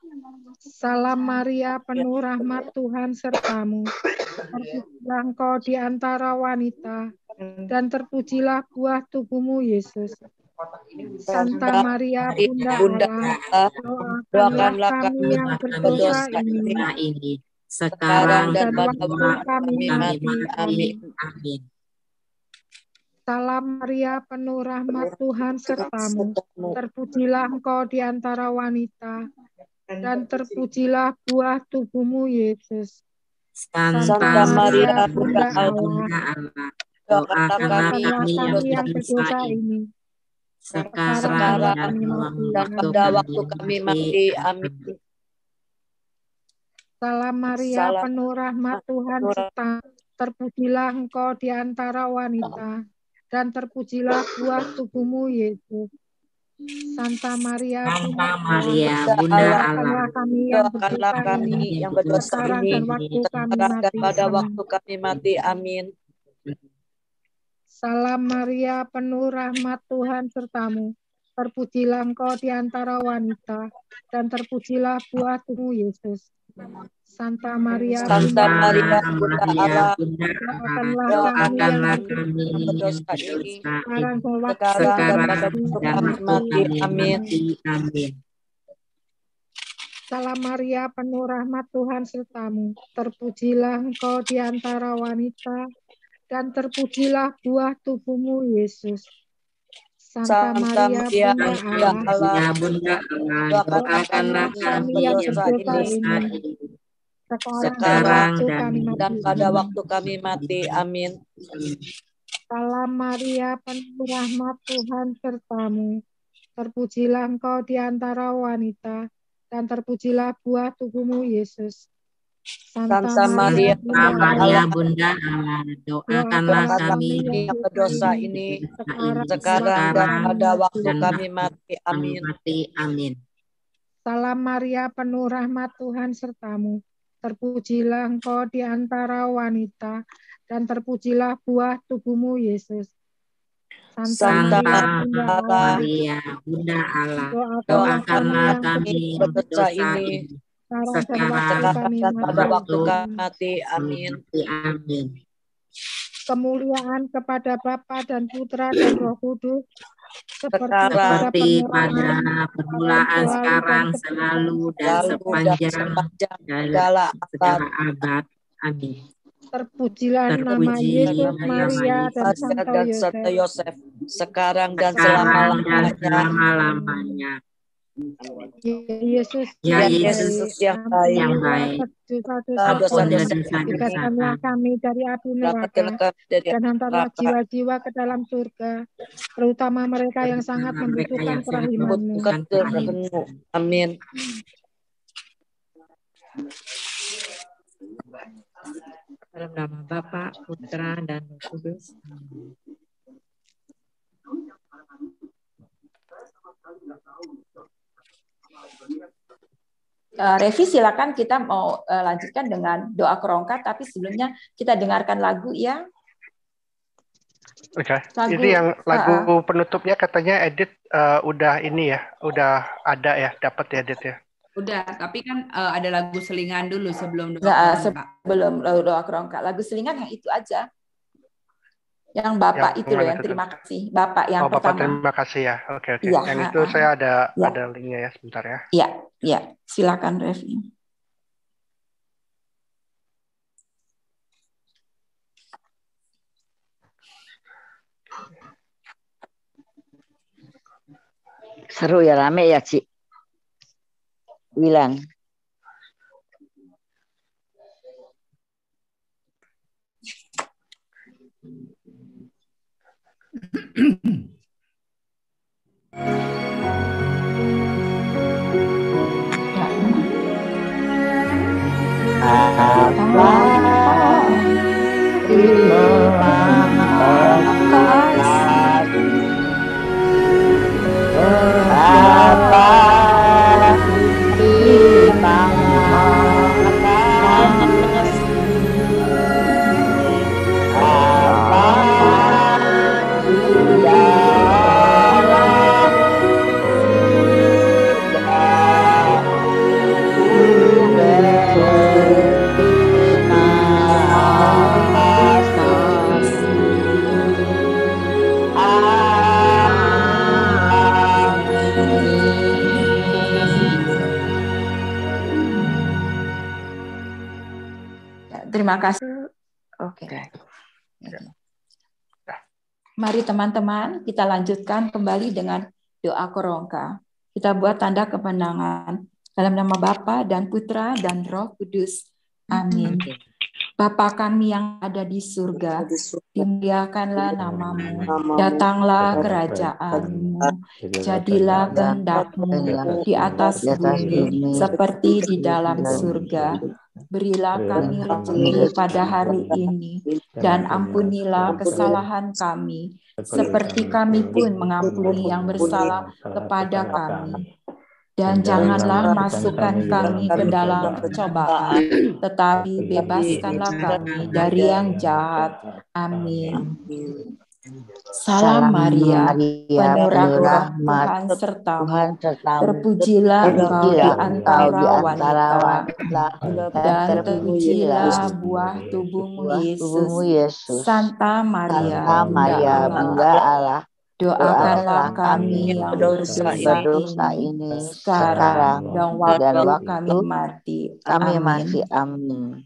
Salam Maria, penuh rahmat, Tuhan sertamu. Terpujilah Engkau di antara wanita, dan terpujilah buah tubuhmu Yesus. Santa Maria, Bunda Allah, doakanlah kami yang berdosa ini, sekarang dan waktu kami mati. Amin. Amin. Salam Maria, penuh rahmat Tuhan sertamu. Terpujilah engkau di antara wanita, dan terpujilah buah tubuhmu, Yesus. Santa Maria, Bunda Allah, doakanlah kami yang berdosa ini, sekarang dan pada waktu kami mati. Amin. Salam Maria, penuh rahmat Tuhan sertamu. Terpujilah engkau di antara wanita, dan terpujilah buah tubuhmu, Yesus. Santa Maria, Santa Maria, Bunda Allah, doakanlah kami yang berdosa kami ini, yang berdosa sekarang ini, dan waktu kami sekarang dan mati. pada Amin. waktu kami mati. Amin. Salam Maria, penuh rahmat Tuhan sertamu. Terpujilah engkau di antara wanita, dan terpujilah buah tubuhmu, Yesus. Santa Maria, Santa Maria, Bunda Allah, doakanlah kami yang berdosa ini, sekarang dan waktu sekarang kami dan kami mati. Amin. Amin. Salam Maria, penuh rahmat Tuhan sertamu. Terpujilah engkau di antara wanita, dan terpujilah buah tubuhmu, Yesus. Santa Maria, Bunda Allah, doakanlah kami yang berdosa ini, sekarang dan pada waktu kami mati. Amin. Salam Maria, penuh rahmat Tuhan sertamu. Terpujilah engkau di antara wanita, dan terpujilah buah tubuhmu, Yesus. Santa Maria, Maria Bunda Allah, doakanlah kami yang berdosa ini, sekarang dan pada waktu kami mati. Amin. Amin. Salam Maria, penuh rahmat Tuhan sertamu. Terpujilah engkau di antara wanita, dan terpujilah buah tubuhmu, Yesus. Santa Maria, Bunda Allah, doakanlah kami yang berdosa ini, sekarang dan pada waktu kami mati. Amin. Amin. Kemuliaan kepada Bapa dan Putra dan Roh Kudus, seperti, seperti pada permulaan, sekarang, selalu, dan sepanjang segala abad. Amin. Terpujilah nama Yesus, Maria, dan Santo Yosef, sekarang dan selama-lamanya. Yesus ya Yesus yang baik, yang baik. Bebaskanlah kami dari api neraka, dan hantarlah jiwa-jiwa ke dalam surga, terutama mereka yang sangat membutuhkan kerahiman-Mu. Amin. Dalam nama Bapa, Putra, dan Roh Kudus. Uh, Revi, silakan kita mau uh, lanjutkan dengan doa kerongkat, tapi sebelumnya kita dengarkan lagu ya. Oke, okay. Ini yang lagu uh, penutupnya katanya Edit uh, udah ini ya, udah ada ya, dapat ya Edit ya. Udah, tapi kan uh, ada lagu selingan dulu sebelum doa nah, kerongkat. Sebelum doa kerongkat, lagu selingan yang itu aja. Yang Bapak yang itu loh, yang terima kasih. Bapak yang oh, Bapak pertama. terima kasih ya. Oke, oke. Ya, yang itu uh, saya ada ya. ada linknya ya, sebentar ya. Iya, iya. Silakan Revi. Seru ya, rame ya, Ci. Wilan. Apa Terima kasih. Oke. Okay. Ya. Mari teman-teman, kita lanjutkan kembali dengan doa korongka. Kita buat tanda kemenangan. Dalam nama Bapa dan Putra dan Roh Kudus. Amin. Bapa kami yang ada di surga, dimuliakanlah namamu, datanglah kerajaanmu, jadilah kehendak-mu di atas bumi seperti di dalam surga. Berilah kami rezeki pada hari ini, dan ampunilah kesalahan kami, seperti kami pun mengampuni yang bersalah kepada kami. Dan janganlah masukkan kami ke dalam percobaan, tetapi bebaskanlah kami dari yang jahat. Amin. Salam Maria, penuh rahmat Tuhan sertamu, terpujilah engkau di antara wanita, dan terpujilah buah tubuhmu Yesus. Santa Maria, Bunda Allah, doakanlah kami yang berdosa ini sekarang dan waktu kami mati. Amin. Amin.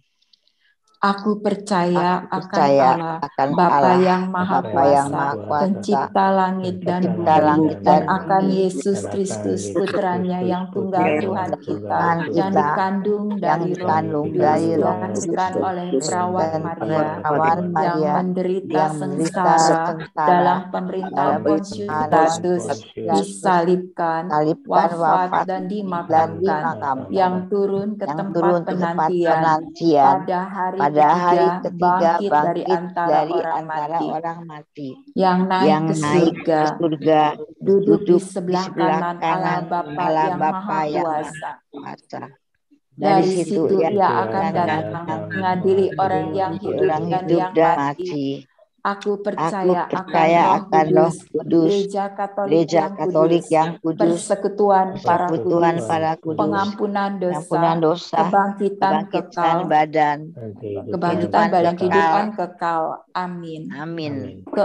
Aku percaya Aku akan percaya Allah, akan Bapa Allah, yang Maha Bapa yang Kuasa, Maha Kuasa, pencipta langit dan pencipta bumi, langit dan dan akan bumi, Yesus Kristus, putranya yang tunggal Tuhan kita, Tuhan yang kita, dikandung yang dari Roh dikandung Kudus, dari Roh dilahirkan Kudus, oleh perawat dan Maria, perawat yang Maria, menderita yang menderita sengsara sengsara dalam pemerintahan dalam Pontius pemerintahan Pilatus, Pontius, disalibkan, disalibkan, wafat, wafat, dan dan dimakamkan, dimakamkan, yang turun ke yang tempat turun ke tempat penantian, penantian pada hari pada hari ketiga ketiga bangkit dari bangkit antara dari orang antara mati, orang mati, yang naik yang ke naik ke surga, surga, duduk di duduk di sebelah sebelah kanan Allah kanan Bapa Allah yang Bapa Maha yang Kuasa. Maha Kuasa. Dari Dari situ situ ia ia akan akan datang datang mengadili orang yang hidup orang dan hidup yang dan mati. mati. Aku Aku percaya akan percaya Roh akan Roh Kudus, Kudus, Gereja Katolik Gereja yang Katolik kudus, yang kudus, persekutuan para persekutuan kudus, para kudus, pengampunan pengampunan dosa, dosa, kebangkitan kebangkitan kekal, badan, kebangkitan kehidupan badan kekal. kehidupan kekal. Amin. Amin. Ke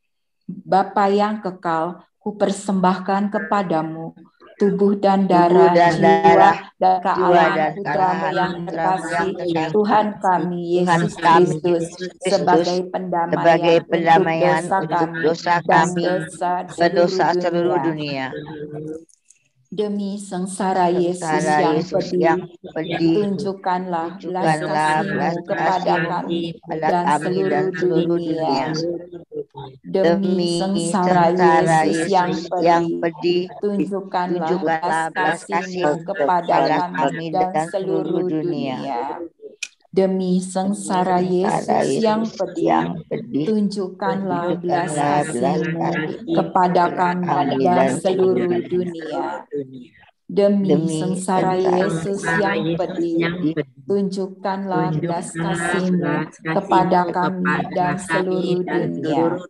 Bapa yang kekal, kupersembahkan kepadamu tubuh dan darah, Tubuh dan jiwa darah, dan jiwa kealahan dan putramu kealahan yang putramu terkasih, yang terkasih, Tuhan kami Tuhan Yesus kami Kristus, Yesus Kristus, sebagai sebagai pendamaian untuk pendamaian dosa untuk kami dosa dan kami dosa dan seluruh dosa seluruh dunia. dunia. Demi sengsara Yesus Sengsara yang Yesus pedih, yang pedih, tunjukkanlah belas tunjukkanlah belas kasih-Mu kepada kasih-Mu kami pada dan kami seluruh dan seluruh dunia. dunia. Demi Demi sengsara sengsara Yesus yang Yesus yang pedih, pedih, tunjukkanlah belas tunjukkanlah belas kasih-Mu kasih-Mu kepada kepada kami kami dan dan seluruh seluruh dunia. dunia. Demi sengsara Sengsara Yesus yang Yesus pedih, yang pedih, tunjukkanlah belas tunjukkanlah belas kasih-Mu kasih-Mu kepada kepada kami kami dan dan seluruh seluruh dunia. Demi Demi sengsara sengsara Yesus yang pedih, tunjukkanlah belas kasih-Mu kepada kami dan seluruh dunia.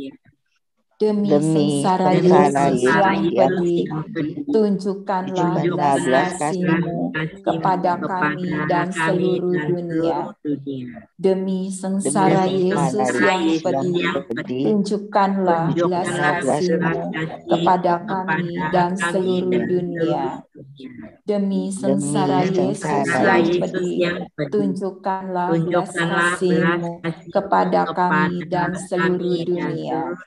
Demi Demi sengsara sengsara Yesus yang Yesus yang pedih, tunjukkanlah tunjukkanlah belas belas kasih-Mu kepada kami dan seluruh dunia. Demi sengsara Demi Yesus sengsara yang Yesus yang pedih, pedih, tunjukkanlah belas tunjukkanlah belas kasih-Mu kepada kami dan seluruh dunia. Demi sengsara Demi Yesus sengsara yang Yesus pedih, tunjukkanlah belas kasih-Mu kepada kami dan seluruh dunia.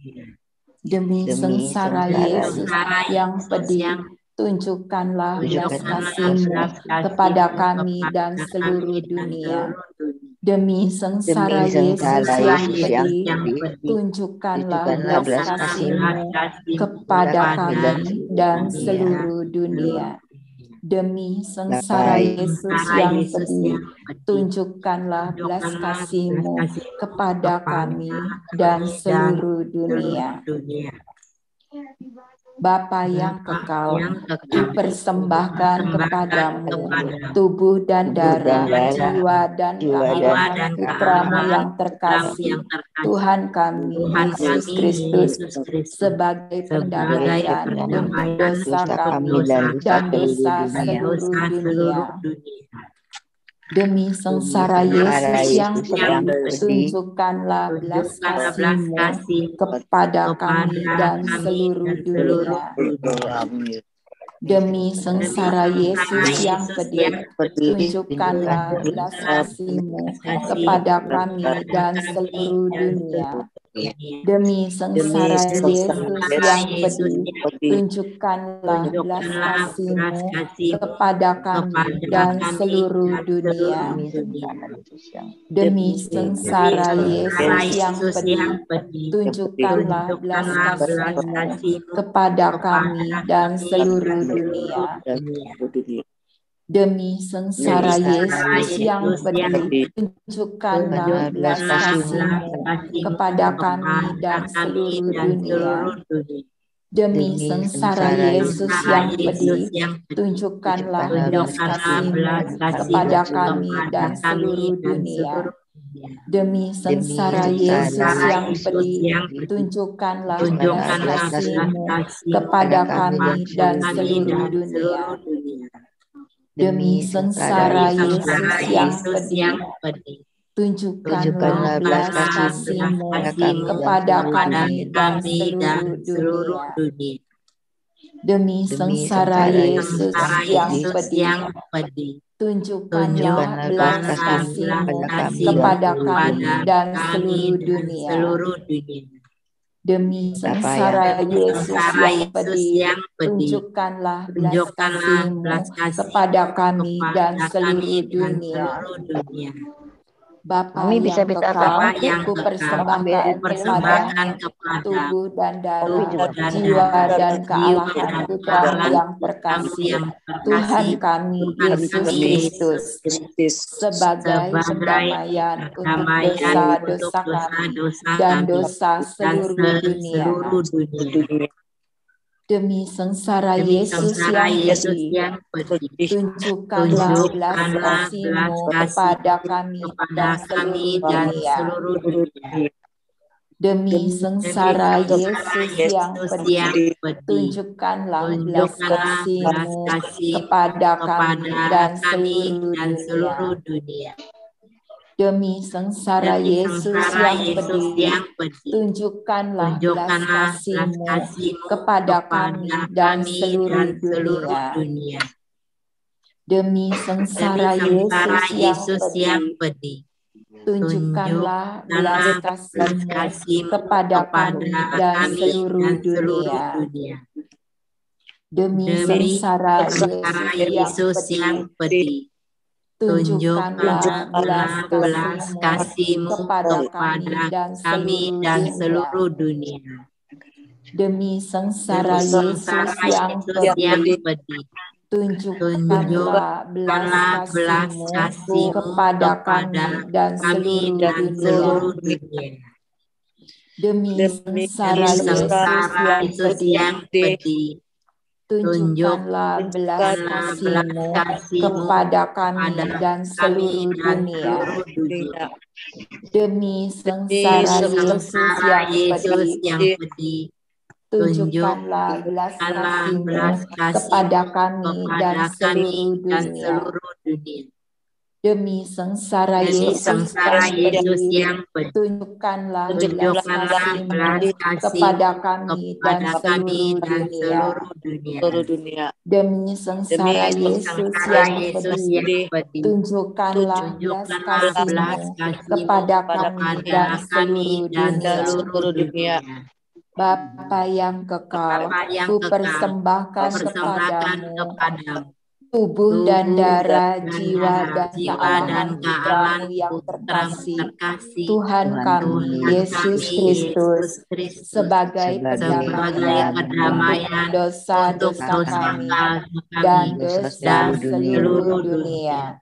Demi Demi sengsara sengsara Yesus yang pedih, tunjukkanlah belas tunjukkanlah kasih-Mu kepada kami dan seluruh dunia. Demi sengsara Demi Yesus sengsara yang Yesus yang pedih, pedih, tunjukkanlah tunjukkanlah belas belas kasih-Mu kasih-Mu kepada kami dan kami seluruh dan dunia. seluruh dunia. Demi sengsara Baik. Yesus yang pedih, tunjukkanlah belas kasih-Mu kepada kami dan seluruh dunia. Bapa yang kekal, kupersembahkan kepadamu tubuh dan darah, jiwa dan kealahan putramu yang terkasih, Tuhan kami Yesus Kristus, sebagai pendamaian untuk dosa kami dan dosa seluruh dunia. Demi sengsara Yesus yang pedih, tunjukkanlah belas kasih-Mu kepada kami dan seluruh dunia. Demi sengsara Yesus yang pedih, tunjukkanlah belas kasih-Mu kepada kami dan seluruh dunia. Demi sengsara Yesus yang pedih, tunjukkanlah belas kasih-Mu kepada kami dan seluruh dunia. Demi sengsara Yesus yang pedih, tunjukkanlah belas kasih-Mu kepada kami dan seluruh dunia. Demi sengsara Yesus yang pedih, tunjukkanlah belas kasih-Mu kepada kami dan seluruh dunia. Demi sengsara Yesus yang pedih, tunjukkanlah belas kasih-Mu kepada kami dan seluruh dunia. Demi sengsara Yesus yang pedih, tunjukkanlah belas kasih-Mu kepada kami dan seluruh dunia. Demi sengsara Yesus yang pedih, tunjukkanlah belas kasih-Mu kepada kami dan seluruh dunia. Demi sengsara Yesus yang pedih, tunjukkanlah belas kasih-Mu kepada kami dan seluruh dunia. Demi sengsara Yesus yang pedih, tunjukkanlah belas kasih-Mu kepada kami dan seluruh dunia. Bapa yang kekal, ku persembahkan kepada tubuh dan darah, jiwa dan kealahan Putra yang terkasih, Tuhan kami Yesus Kristus, sebagai pendamaian untuk dosa-dosa kami dan dosa seluruh dunia. Demi sengsara Yesus yang pedih, tunjukkanlah belas kasih-Mu kepada kami dan seluruh dunia. Demi sengsara Yesus yang pedih, tunjukkanlah belas kasih-Mu kepada kami dan seluruh dunia. Demi sengsara Yesus yang pedih, tunjukkanlah belas kasih-Mu kepada kami dan seluruh dunia. Demi sengsara Yesus yang pedih, tunjukkanlah belas kasih-Mu kepada kami dan seluruh dunia. Demi sengsara Yesus yang pedih, tunjukkanlah belas kasih-Mu kepada kami dan seluruh dunia. Demi sengsara Yesus yang pedih, tunjukkanlah belas kasih-Mu kepada kami dan seluruh dunia. Demi sengsara Yesus yang pedih, tunjukkanlah belas kasih-Mu kepada kami dan seluruh dunia. Demi sengsara Yesus yang pedih, tunjukkanlah belas kasih-Mu kepada kami dan seluruh dunia. Demi sengsara Yesus yang pedih, tunjukkanlah belas kasih-Mu kepada kami dan seluruh dunia. Demi sengsara Yesus yang pedih, tunjukkanlah belas kasih-Mu kepada kami dan seluruh dunia. Bapa yang kekal, ku persembahkan kepadamu tubuh dan darah, jiwa dan kealahan Putra-Mu yang terkasih, Tuhan kami Yesus Kristus, sebagai pendamaian untuk dosa-dosa kami dan dosa seluruh dunia.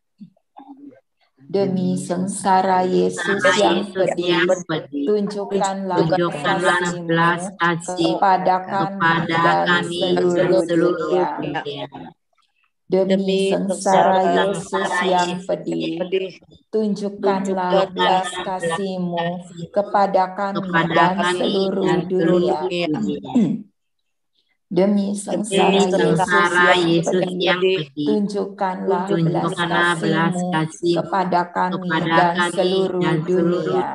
Demi sengsara Yesus yang pedih, tunjukkanlah belas kasih-Mu kepada kami dan seluruh dunia. Demi sengsara Yesus yang pedih, tunjukkanlah belas kasih-Mu kepada kami dan seluruh dunia. Demi sengsara Yesus yang pedih, tunjukkanlah belas kasih-Mu kepada kami dan seluruh dunia.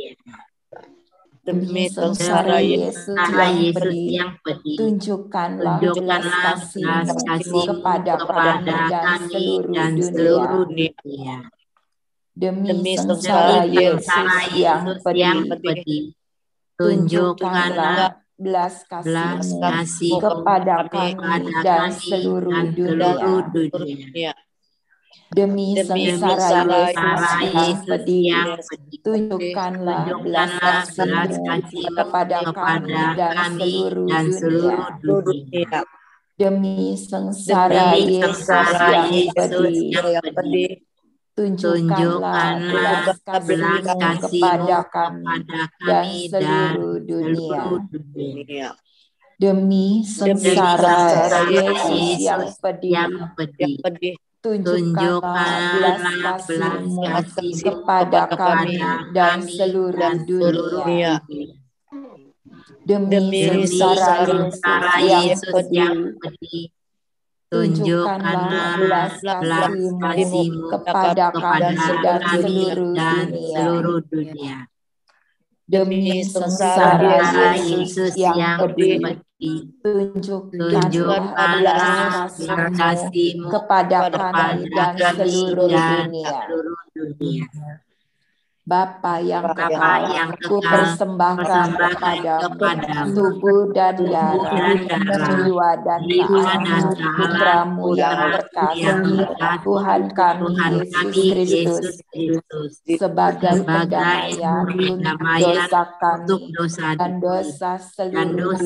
Demi sengsara Yesus yang pedih, tunjukkanlah belas kasih-Mu kepada kami dan seluruh dunia. Demi sengsara Yesus yang pedih, tunjukkanlah belas belas kasih-Mu kasih kepada kami kepada dan kami seluruh dan seluruh dunia. dunia. Demi Demi sengsara sengsara Yesus yang Yesus pedih, yang pedih, tunjukkanlah belas tunjukkanlah belas kasih-Mu kasih-Mu kepada kami kepada dan kami seluruh dan dunia. seluruh dunia. Demi sengsara Demi Yesus sengsara yang Yesus pedih, yang pedih, tunjukkanlah belas belas kasih-Mu kasih-Mu kepada kami kepada dan kami dan seluruh seluruh dunia. dunia. Demi sengsara Yesus yang pedih, yang pedih, tunjukkanlah belas kasih-Mu kepada kami dan seluruh dunia. Demi sengsara Yesus yang pedih, tunjukkanlah belas kasih-Mu kepada kami dan seluruh dunia. Demi sengsara Yesus yang pedih, tunjukkanlah belas kasih-Mu kepada kami dan seluruh dunia. Bapa yang kekal, ku persembahkan kepadamu tubuh dan darah, jiwa dan keamanan Putramu yang terkasih, Tuhan kami Yesus Kristus, sebagai pendamaian untuk dosa kami dan dosa seluruh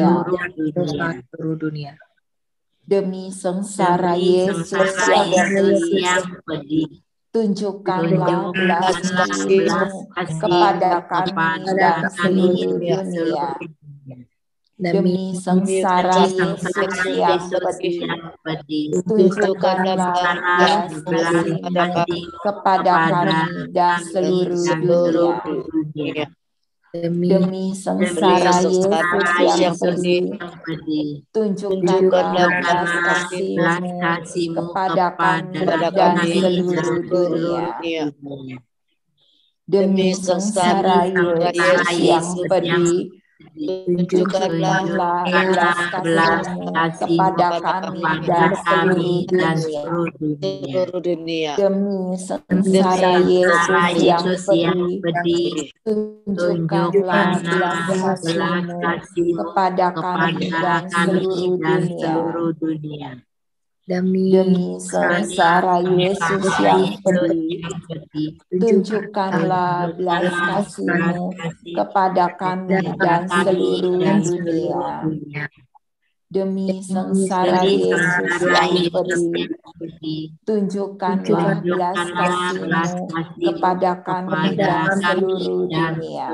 dunia. Demi sengsara Yesus yang pedih, tunjukkanlah belas kasih-Mu kepada kami dan seluruh dunia. Demi sengsara Yesus yang pedih, tunjukkanlah belas kasih-Mu kepada kami dan seluruh dunia. Demi sengsara Yesus yang pedih, tunjukkanlah belas kasih-Mu kepada kami dan seluruh dunia. Demi sengsara Yesus yang pedih, tunjukkanlah belas kasih-Mu kepada kami dan seluruh dunia. Demi sengsara Yesus yang pedih, tunjukkanlah belas kasih-Mu kepada kami dan seluruh dunia. Demi sengsara Yesus yang pedih, tunjukkanlah belas kasih-Mu kepada kami dan seluruh dunia. Demi sengsara Yesus yang pedih, tunjukkanlah belas kasih-Mu kepada kami dan seluruh dunia.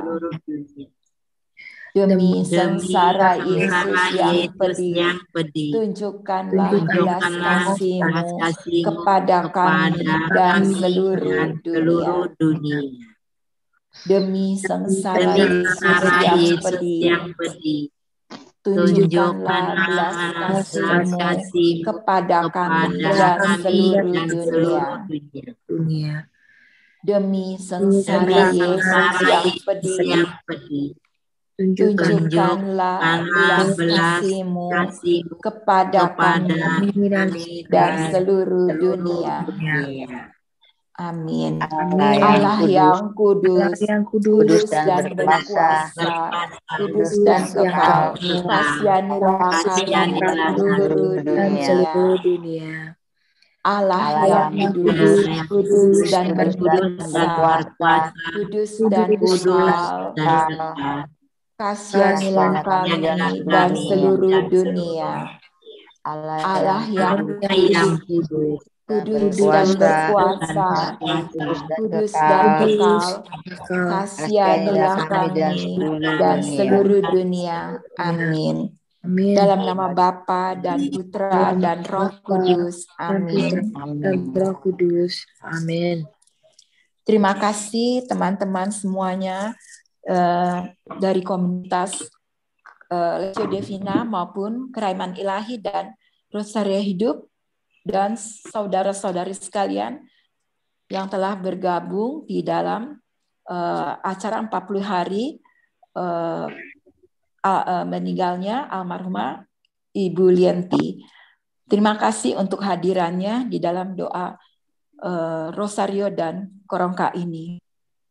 Demi sengsara Yesus yang pedih, tunjukkanlah belas kasih-Mu kepada kami dan seluruh dunia. Demi sengsara Yesus yang pedih, tunjukkanlah belas kasih-Mu kepada kami dan seluruh dunia. Demi sengsara Yesus yang pedih, tunjukkanlah belas kasih-Mu kepada kami dan seluruh dunia. Amin. Allah yang kudus, kudus dan berkuasa, kudus dan kekal, kasihanilah kami dan seluruh dunia. Allah yang kudus, kudus dan berkuasa, kudus dan kekal, kasihanilah kami dan seluruh dunia. Allah yang kudus, kudus dan berkuasa, kudus dan kekal, kasihanilah kami dan seluruh dunia. Amin. Dalam nama Bapa dan Putra dan Roh Kudus. Amin. Roh Kudus. Amin. Terima kasih teman-teman semuanya uh, dari komunitas uh, Lectio Divina maupun Keraiman Ilahi dan Rosaria Hidup, dan saudara-saudari sekalian yang telah bergabung di dalam uh, acara empat puluh hari uh, uh, meninggalnya almarhumah Ibu Lienti. Terima kasih untuk hadirannya di dalam doa uh, Rosario dan Korongka ini.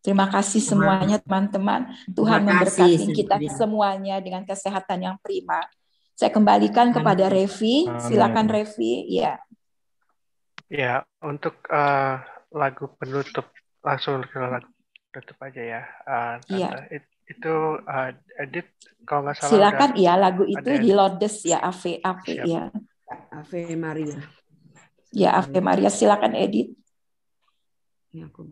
Terima kasih semuanya teman-teman. Tuhan memberkati kita semuanya dengan kesehatan yang prima. Saya kembalikan kepada Revi. Silakan Revi. Ya. Ya, untuk uh, lagu penutup langsung ke lagu penutup aja ya. Uh, Iya. It, itu uh, edit kalau nggak salah. Silakan ya, lagu itu di Lourdes ya, Ave Ave ya. Ave Maria. Ya, Ave Maria, silakan edit. Ini aku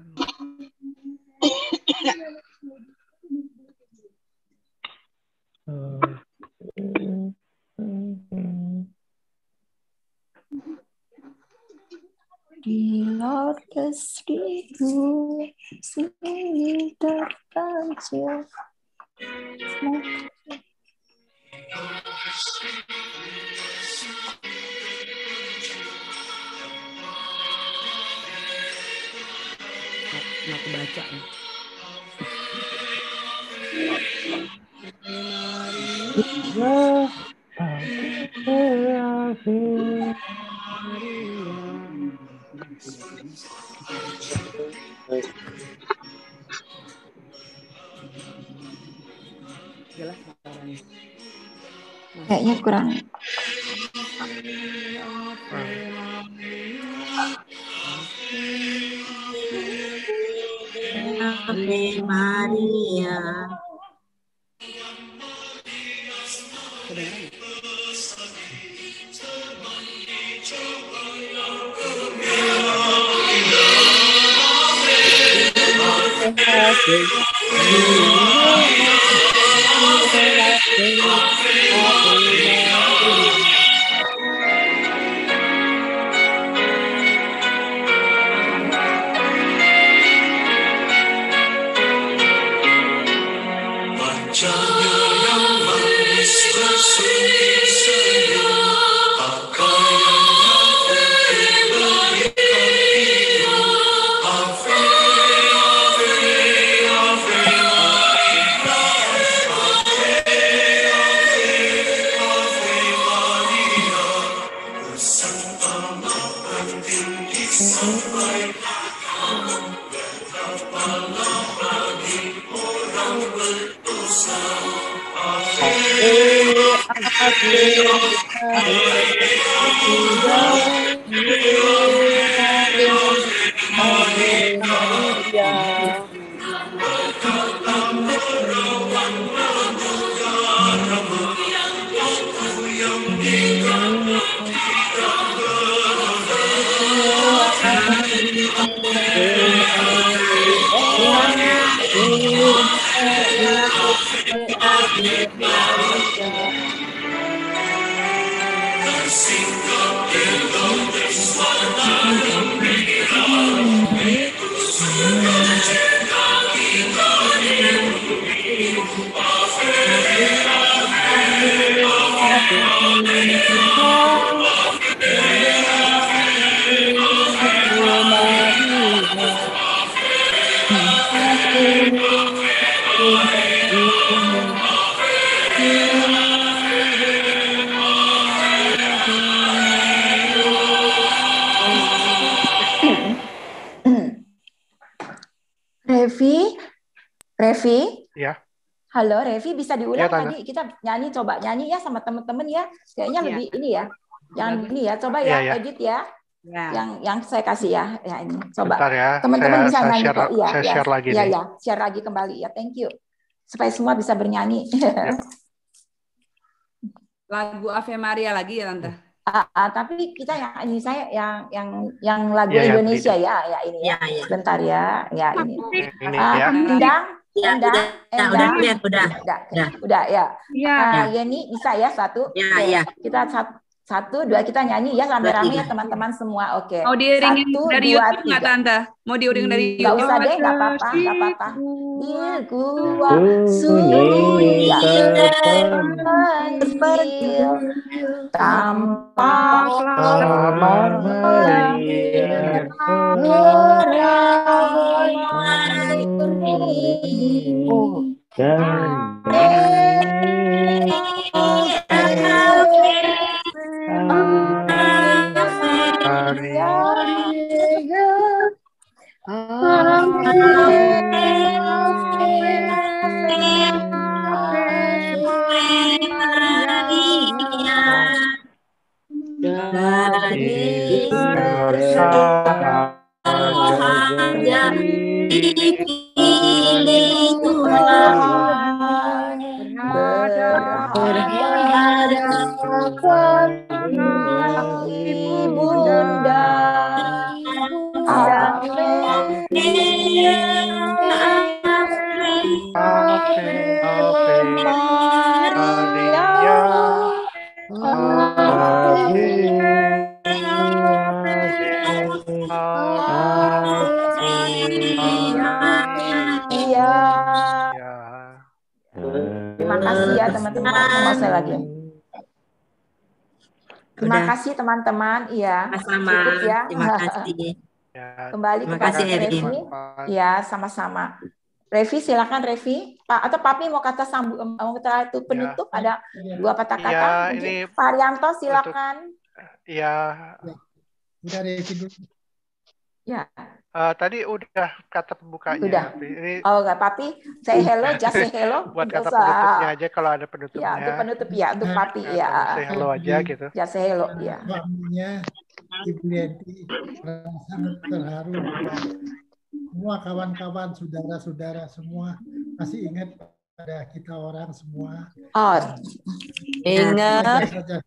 Di Lourdes ribu sini terpencil. Aku baca nih. Jelas suaranya. Kayaknya kurang. Ave Maria. Revi, Revi. Ya. Halo Revi, bisa diulang ya, tadi kita nyanyi, coba nyanyi ya sama teman-teman ya. Kayaknya ya. Lebih ini ya. Yang Bagus. ini ya, coba ya, ya, ya. edit ya. Ya. Yang yang saya kasih ya, ya ini. Coba. Ya. Teman-teman bisa saya nyanyi share, kok. Iya, saya ya. share lagi ya, nih. ya, share lagi kembali ya. Thank you. Supaya semua bisa bernyanyi. Ya. Lagu Ave Maria lagi ya Tante. Ah, ah, tapi kita yang ini saya yang yang yang lagu ya, Indonesia ya, ya, ya ini ya. Ya, ya. Sebentar ya, ya ini. Ini ah, ya. Endang, Ya, Endang, udah, Endang. udah, udah, udah, udah, udah, udah ya. Ya. Uh, Yeni bisa ya satu. Ya, Oke. ya. Kita satu, satu, dua kita nyanyi ya rame-rame ya teman-teman semua. Oke. Mau diiringin Satu, dari dua, YouTube nggak tiga. Tante? Mau diiring dari Nggak YouTube? usah deh, nggak apa-apa, nggak apa-apa. Di gua sunyi terpencil tampak Maria berhadapan Ibunda. Ave, Ave Maria, Ave, Terima kasih ya teman-teman. Mau saya lagi. Terima Udah. kasih teman-teman. Iya. Sama-sama. Cukup ya. Terima kasih. Kembali Terima kepada kasih, Erin. Revi. Ya, sama-sama. Revi, silakan Revi. Pak atau Papi mau kata sambung, mau kata itu penutup ya. Ada dua kata-kata. Ya, ini Pak Haryanto silakan. Iya. Udah Revi dulu. Ya. Uh, tadi udah kata pembukanya. Udah. Ini oh enggak, Papi. Say hello, just say hello. Buat kata penutupnya aja kalau ada penutupnya. Ya, untuk penutup ya, untuk Papi ya. Say hello aja gitu. Just say hello ya. Suaminya Ibu Yenti sangat terharu. Semua kawan-kawan, saudara-saudara semua masih ingat pada kita orang semua. Oh, ingat.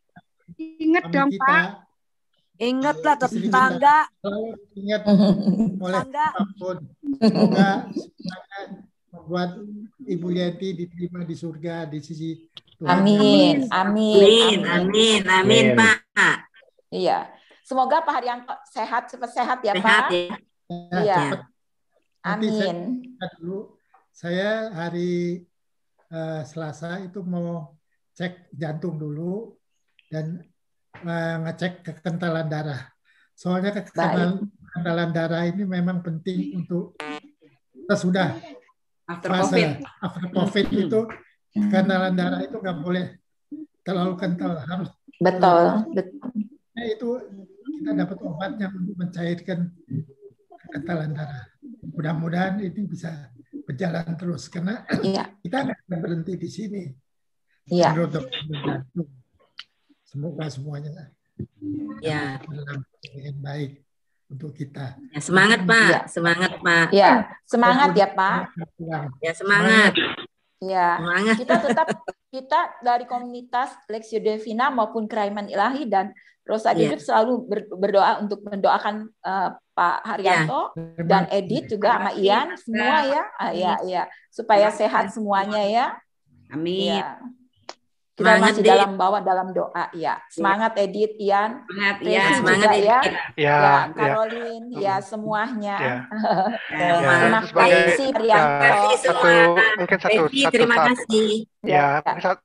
Ingat dong Pak. Ingatlah tetangga. Selalu ingat oleh apapun. Semoga semuanya membuat Ibu Yenti diterima di surga di sisi Tuhan. Amin, amin, amin, amin, amin, Pak. Iya. Semoga Pak Haryanto sehat, cepat sehat ya sehat, Pak. Ya. Iya. Nanti Amin. Saya, dulu, saya hari uh, Selasa itu mau cek jantung dulu dan uh, ngecek kekentalan darah. Soalnya kekentalan, kekentalan darah ini memang penting untuk kita sudah after fase COVID. After COVID itu kekentalan darah itu nggak boleh terlalu kental, harus betul. betul. Nah, itu kita dapat obatnya untuk mencairkan kekentalan darah. Mudah-mudahan ini bisa berjalan terus karena iya. kita nggak akan berhenti di sini. Iya. Menurut dokter jantung. Semoga semuanya ya. dengan baik untuk kita. Ya, semangat Pak, ya. semangat Pak. Ya, semangat ya Pak. Ya semangat. Ya, semangat. Kita tetap kita dari komunitas Lexio Divina maupun Keraiman Ilahi dan Rosa yeah. Hidup selalu berdoa untuk mendoakan uh, Pak Haryanto yeah. dan Edith juga sama Ian semua ya, ah, ya, ya supaya sehat semuanya ya. Amin. Ya. Kita semangat, masih Edith. dalam bawah dalam doa ya. Semangat Edith, Ian, semangat ya, semangat juga, ya. Ya, ya, Caroline, ya, ya semuanya. Ya. Ya. Terima kasih Haryanto. Satu mungkin satu satu terima kasih. Ya, ya.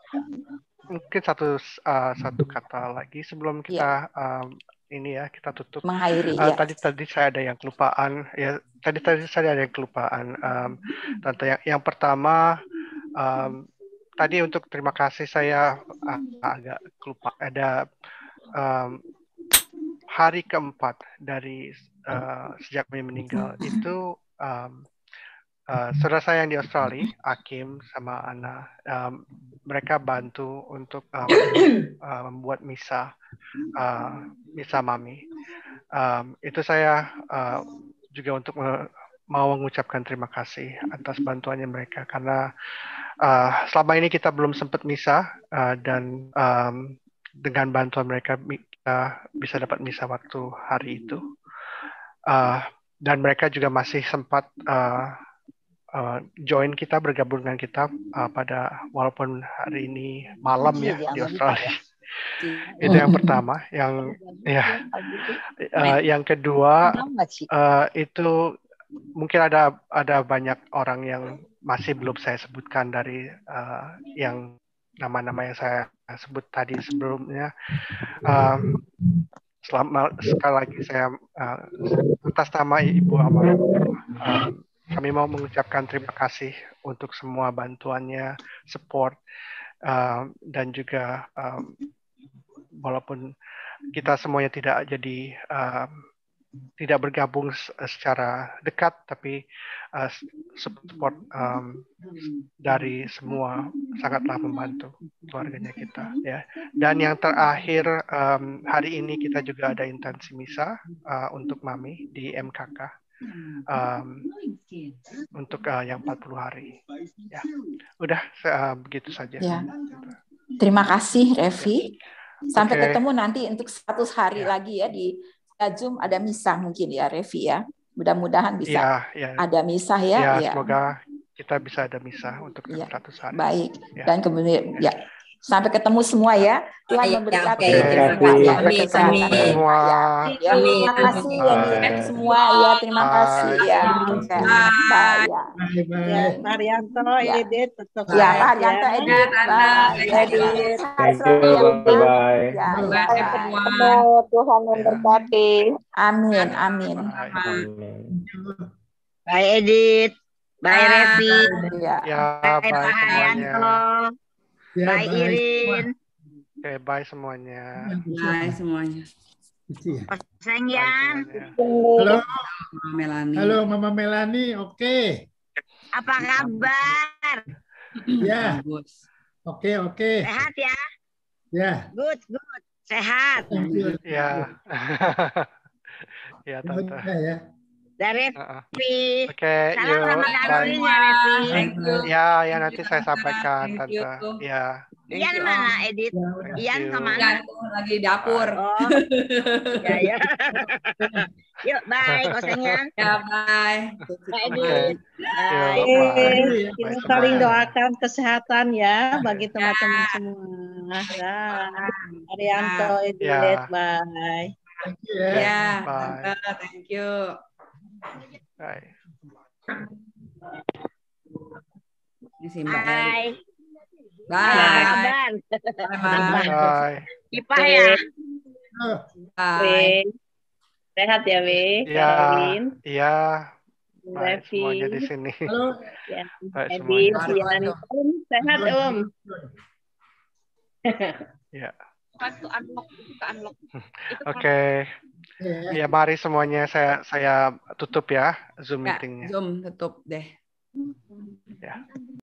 Mungkin satu uh, satu kata lagi sebelum kita ya. um, ini ya kita tutup. Mengakhiri. Uh, ya. Tadi tadi saya ada yang kelupaan ya. Tadi tadi saya ada yang kelupaan. Um, Tante yang yang pertama um, tadi untuk terima kasih saya uh, agak lupa ada um, hari keempat dari uh, sejak kami meninggal itu. Um, Uh, saudara saya yang di Australia, Akim sama Ana, um, mereka bantu untuk um, uh, membuat misa, uh, misa mami. Um, itu saya uh, juga untuk me mau mengucapkan terima kasih atas bantuannya mereka karena uh, selama ini kita belum sempat misa uh, dan um, dengan bantuan mereka kita bisa dapat misa waktu hari itu. Uh, dan mereka juga masih sempat uh, Uh, join kita, bergabung dengan kita uh, pada walaupun hari ini malam ya di Australia. Itu yang pertama. Yang ya, uh, yang kedua uh, itu mungkin ada ada banyak orang yang masih belum saya sebutkan dari uh, yang nama-nama yang saya sebut tadi sebelumnya. Uh, selama sekali lagi saya uh, atas nama Ibu Amal. Uh, Kami mau mengucapkan terima kasih untuk semua bantuannya, support, uh, dan juga um, walaupun kita semuanya tidak jadi uh, tidak bergabung secara dekat, tapi uh, support um, dari semua sangatlah membantu keluarganya kita. Ya. Dan yang terakhir um, hari ini kita juga ada intensi misa uh, untuk Mami di M K K. Um, untuk uh, yang empat puluh hari. Ya. Udah uh, begitu saja. Ya. Terima kasih Revi. Sampai Oke. ketemu nanti untuk seratus hari lagi ya di Zoom ada misah mungkin ya Revi ya. Mudah-mudahan bisa Ya, ya. ada misah ya. Ya, ya. semoga kita bisa ada misah untuk ya. seratus hari. Baik. Ya. Dan kemudian ya. Sampai ketemu semua ya. Tuhan Ya, memberkati oke. kita semua ya. Sampai ketemu semua. Ya, terima kasih ya nih semua ya. Terima kasih ya. Oke. Bye ya. Bye bye. Ya, Pak Haryanto, Ya. Edith, tetap Ya, Pak sehat Haryanto, ya. Edith. Bye. Edith. Thank you, bye-bye. Ya, Bye ya. semua. Tuhan memberkati. Amin, amin. Bye Edith. Bye Revi. Ya. Ya, Bye bye Pak semuanya. Haryanto. Ya, Bye bye. Irin. Oke, bye semuanya. Bye semuanya. Cici ya. Sengyan. Halo, Mama Melani. halo Mama Melani. Oke. Apa kabar? Ya. Bagus. Oke, oke. Sehat ya? Ya. Good, good. Sehat. Thank you. Ya. Ya, Tante. Ya, ya. Dari Uh-uh. Revi. Oke, Salam yuk. sama Bye. Darwin ya Revi. Thank you. Ya, ya nanti saya sampaikan, Thank you. Tante. Ya. Thank Ian you, mana Om. Edith? Thank Ian you. kemana? Ian tuh lagi di dapur. Oh, ya ya. Yuk, bye Kosengyan. Ya, bye. Bye Oke. Edith. Yuk, Bye. bye. Kita Bye saling semuanya. doakan kesehatan ya bagi teman-teman semua. Dah. Haryanto, Edith, Ya. bye. Thank you ya. Ya, Bye. Tante, thank you. Bye. Ini sih Mbak Eli. Bye. Bye. Apa kabar? Bye. Bye. Ipah ya? Bye. Sehat ya, We? Ya, Darwin. iya. Baik Revi. semuanya di sini. Halo. Ya. Baik Edith, semuanya. Ian. Om, sehat, Om. Ya. Itu unlock, itu unlock. Oke. Ya, mari semuanya saya saya tutup ya Zoom Ya, meetingnya. Zoom tutup deh. Ya.